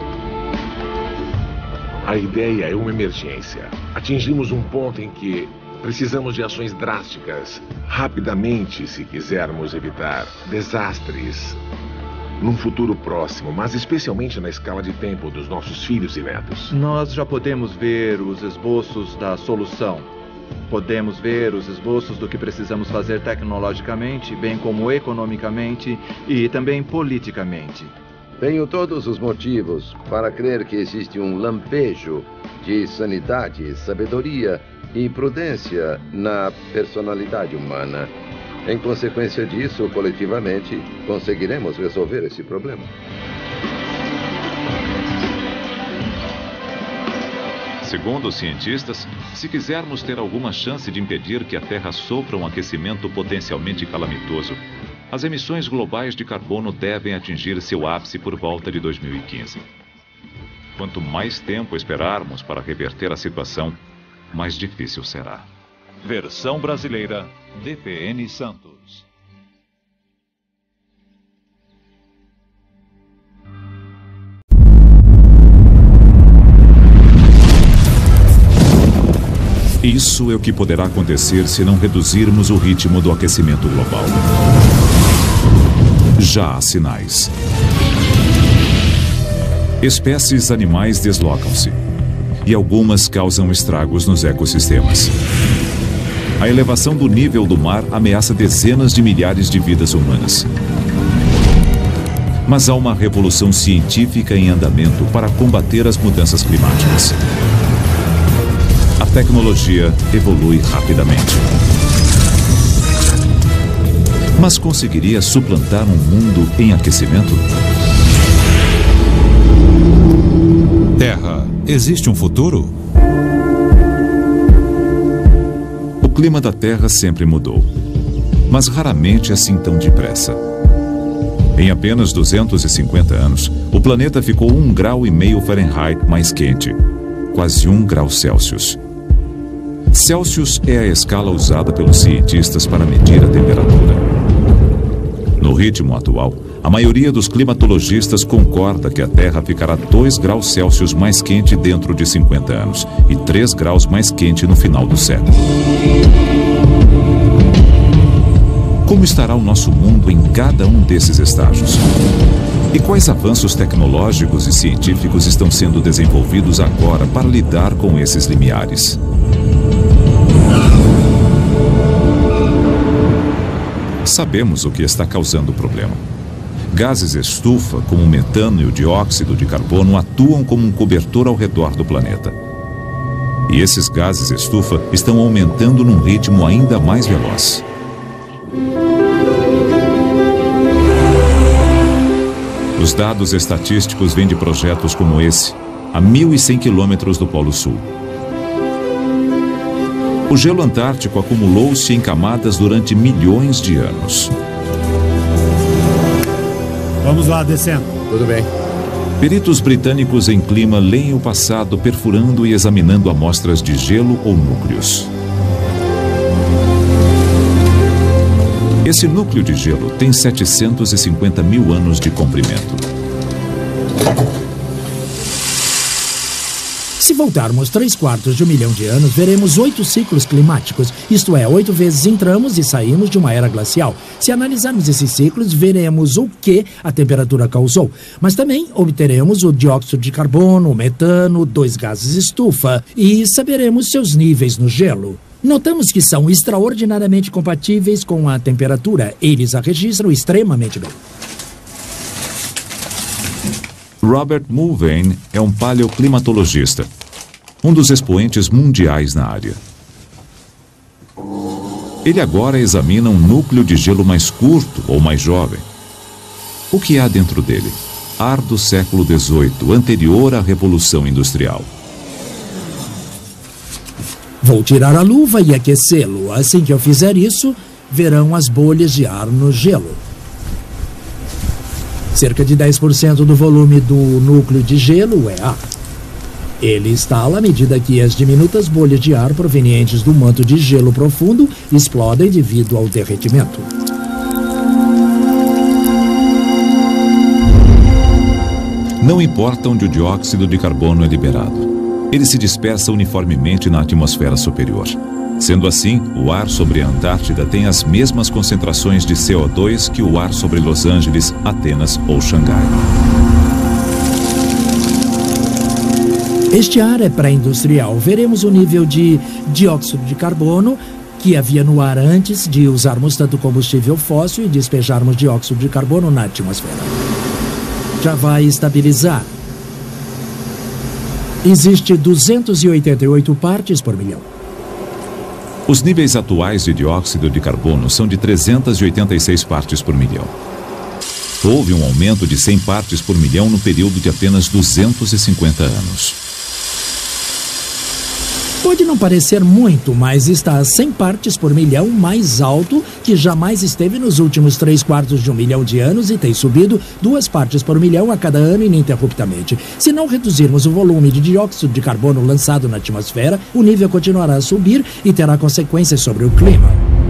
A ideia é uma emergência. Atingimos um ponto em que precisamos de ações drásticas, rapidamente, se quisermos evitar desastres num futuro próximo, mas especialmente na escala de tempo dos nossos filhos e netos. Nós já podemos ver os esboços da solução. Podemos ver os esboços do que precisamos fazer tecnologicamente, bem como economicamente e também politicamente. Tenho todos os motivos para crer que existe um lampejo de sanidade, sabedoria e prudência na personalidade humana. Em consequência disso, coletivamente, conseguiremos resolver esse problema. Segundo os cientistas, se quisermos ter alguma chance de impedir que a Terra sofra um aquecimento potencialmente calamitoso, as emissões globais de carbono devem atingir seu ápice por volta de dois mil e quinze. Quanto mais tempo esperarmos para reverter a situação, mais difícil será. Versão brasileira, D P N Santos. Isso é o que poderá acontecer se não reduzirmos o ritmo do aquecimento global. Já há sinais. Espécies animais deslocam-se e algumas causam estragos nos ecossistemas. A elevação do nível do mar ameaça dezenas de milhares de vidas humanas. Mas há uma revolução científica em andamento para combater as mudanças climáticas. A tecnologia evolui rapidamente. Mas conseguiria suplantar um mundo em aquecimento? Terra, existe um futuro? O clima da Terra sempre mudou, mas raramente assim tão depressa. Em apenas duzentos e cinquenta anos, o planeta ficou um grau e meio Fahrenheit mais quente, quase um grau Celsius. Celsius é a escala usada pelos cientistas para medir a temperatura. No ritmo atual, a maioria dos climatologistas concorda que a Terra ficará dois graus Celsius mais quente dentro de cinquenta anos e três graus mais quente no final do século. Como estará o nosso mundo em cada um desses estágios? E quais avanços tecnológicos e científicos estão sendo desenvolvidos agora para lidar com esses limiares? Sabemos o que está causando o problema. Gases estufa, como o metano e o dióxido de carbono, atuam como um cobertor ao redor do planeta. E esses gases estufa estão aumentando num ritmo ainda mais veloz. Os dados estatísticos vêm de projetos como esse, a mil e cem quilômetros do Polo Sul. O gelo antártico acumulou-se em camadas durante milhões de anos. Vamos lá, descendo. Tudo bem. Peritos britânicos em clima leem o passado perfurando e examinando amostras de gelo ou núcleos. Esse núcleo de gelo tem setecentos e cinquenta mil anos de comprimento. Se voltarmos três quartos de um milhão de anos, veremos oito ciclos climáticos, isto é, oito vezes entramos e saímos de uma era glacial. Se analisarmos esses ciclos, veremos o que a temperatura causou, mas também obteremos o dióxido de carbono, o metano, dois gases estufa e saberemos seus níveis no gelo. Notamos que são extraordinariamente compatíveis com a temperatura. Eles a registram extremamente bem. Robert Mulvane é um paleoclimatologista, um dos expoentes mundiais na área. Ele agora examina um núcleo de gelo mais curto ou mais jovem. O que há dentro dele? Ar do século dezoito, anterior à Revolução Industrial. Vou tirar a luva e aquecê-lo. Assim que eu fizer isso, verão as bolhas de ar no gelo. Cerca de dez por cento do volume do núcleo de gelo é ar. Ele estala à medida que as diminutas bolhas de ar provenientes do manto de gelo profundo explodem devido ao derretimento. Não importa onde o dióxido de carbono é liberado. Ele se dispersa uniformemente na atmosfera superior. Sendo assim, o ar sobre a Antártida tem as mesmas concentrações de C O dois que o ar sobre Los Angeles, Atenas ou Xangai. Este ar é pré-industrial. Veremos o nível de dióxido de carbono que havia no ar antes de usarmos tanto combustível fóssil e despejarmos dióxido de carbono na atmosfera. Já vai estabilizar. Existe duzentas e oitenta e oito partes por milhão. Os níveis atuais de dióxido de carbono são de trezentas e oitenta e seis partes por milhão. Houve um aumento de cem partes por milhão no período de apenas duzentos e cinquenta anos. Pode não parecer muito, mas está a cem partes por milhão mais alto que jamais esteve nos últimos três quartos de um milhão de anos e tem subido duas partes por milhão a cada ano ininterruptamente. Se não reduzirmos o volume de dióxido de carbono lançado na atmosfera, o nível continuará a subir e terá consequências sobre o clima.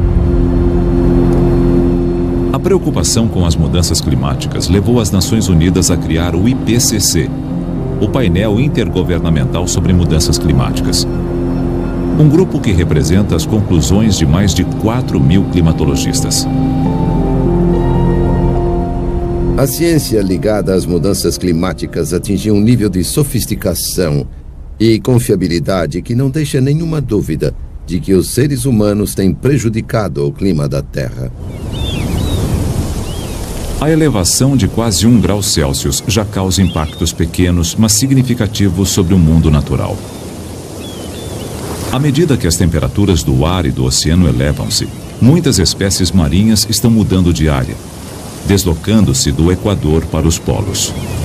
A preocupação com as mudanças climáticas levou as Nações Unidas a criar o I P C C, o Painel Intergovernamental sobre Mudanças Climáticas. Um grupo que representa as conclusões de mais de quatro mil climatologistas. A ciência ligada às mudanças climáticas atingiu um nível de sofisticação e confiabilidade que não deixa nenhuma dúvida de que os seres humanos têm prejudicado o clima da Terra. A elevação de quase um grau Celsius já causa impactos pequenos, mas significativos sobre o mundo natural. À medida que as temperaturas do ar e do oceano elevam-se, muitas espécies marinhas estão mudando de área, deslocando-se do Equador para os polos.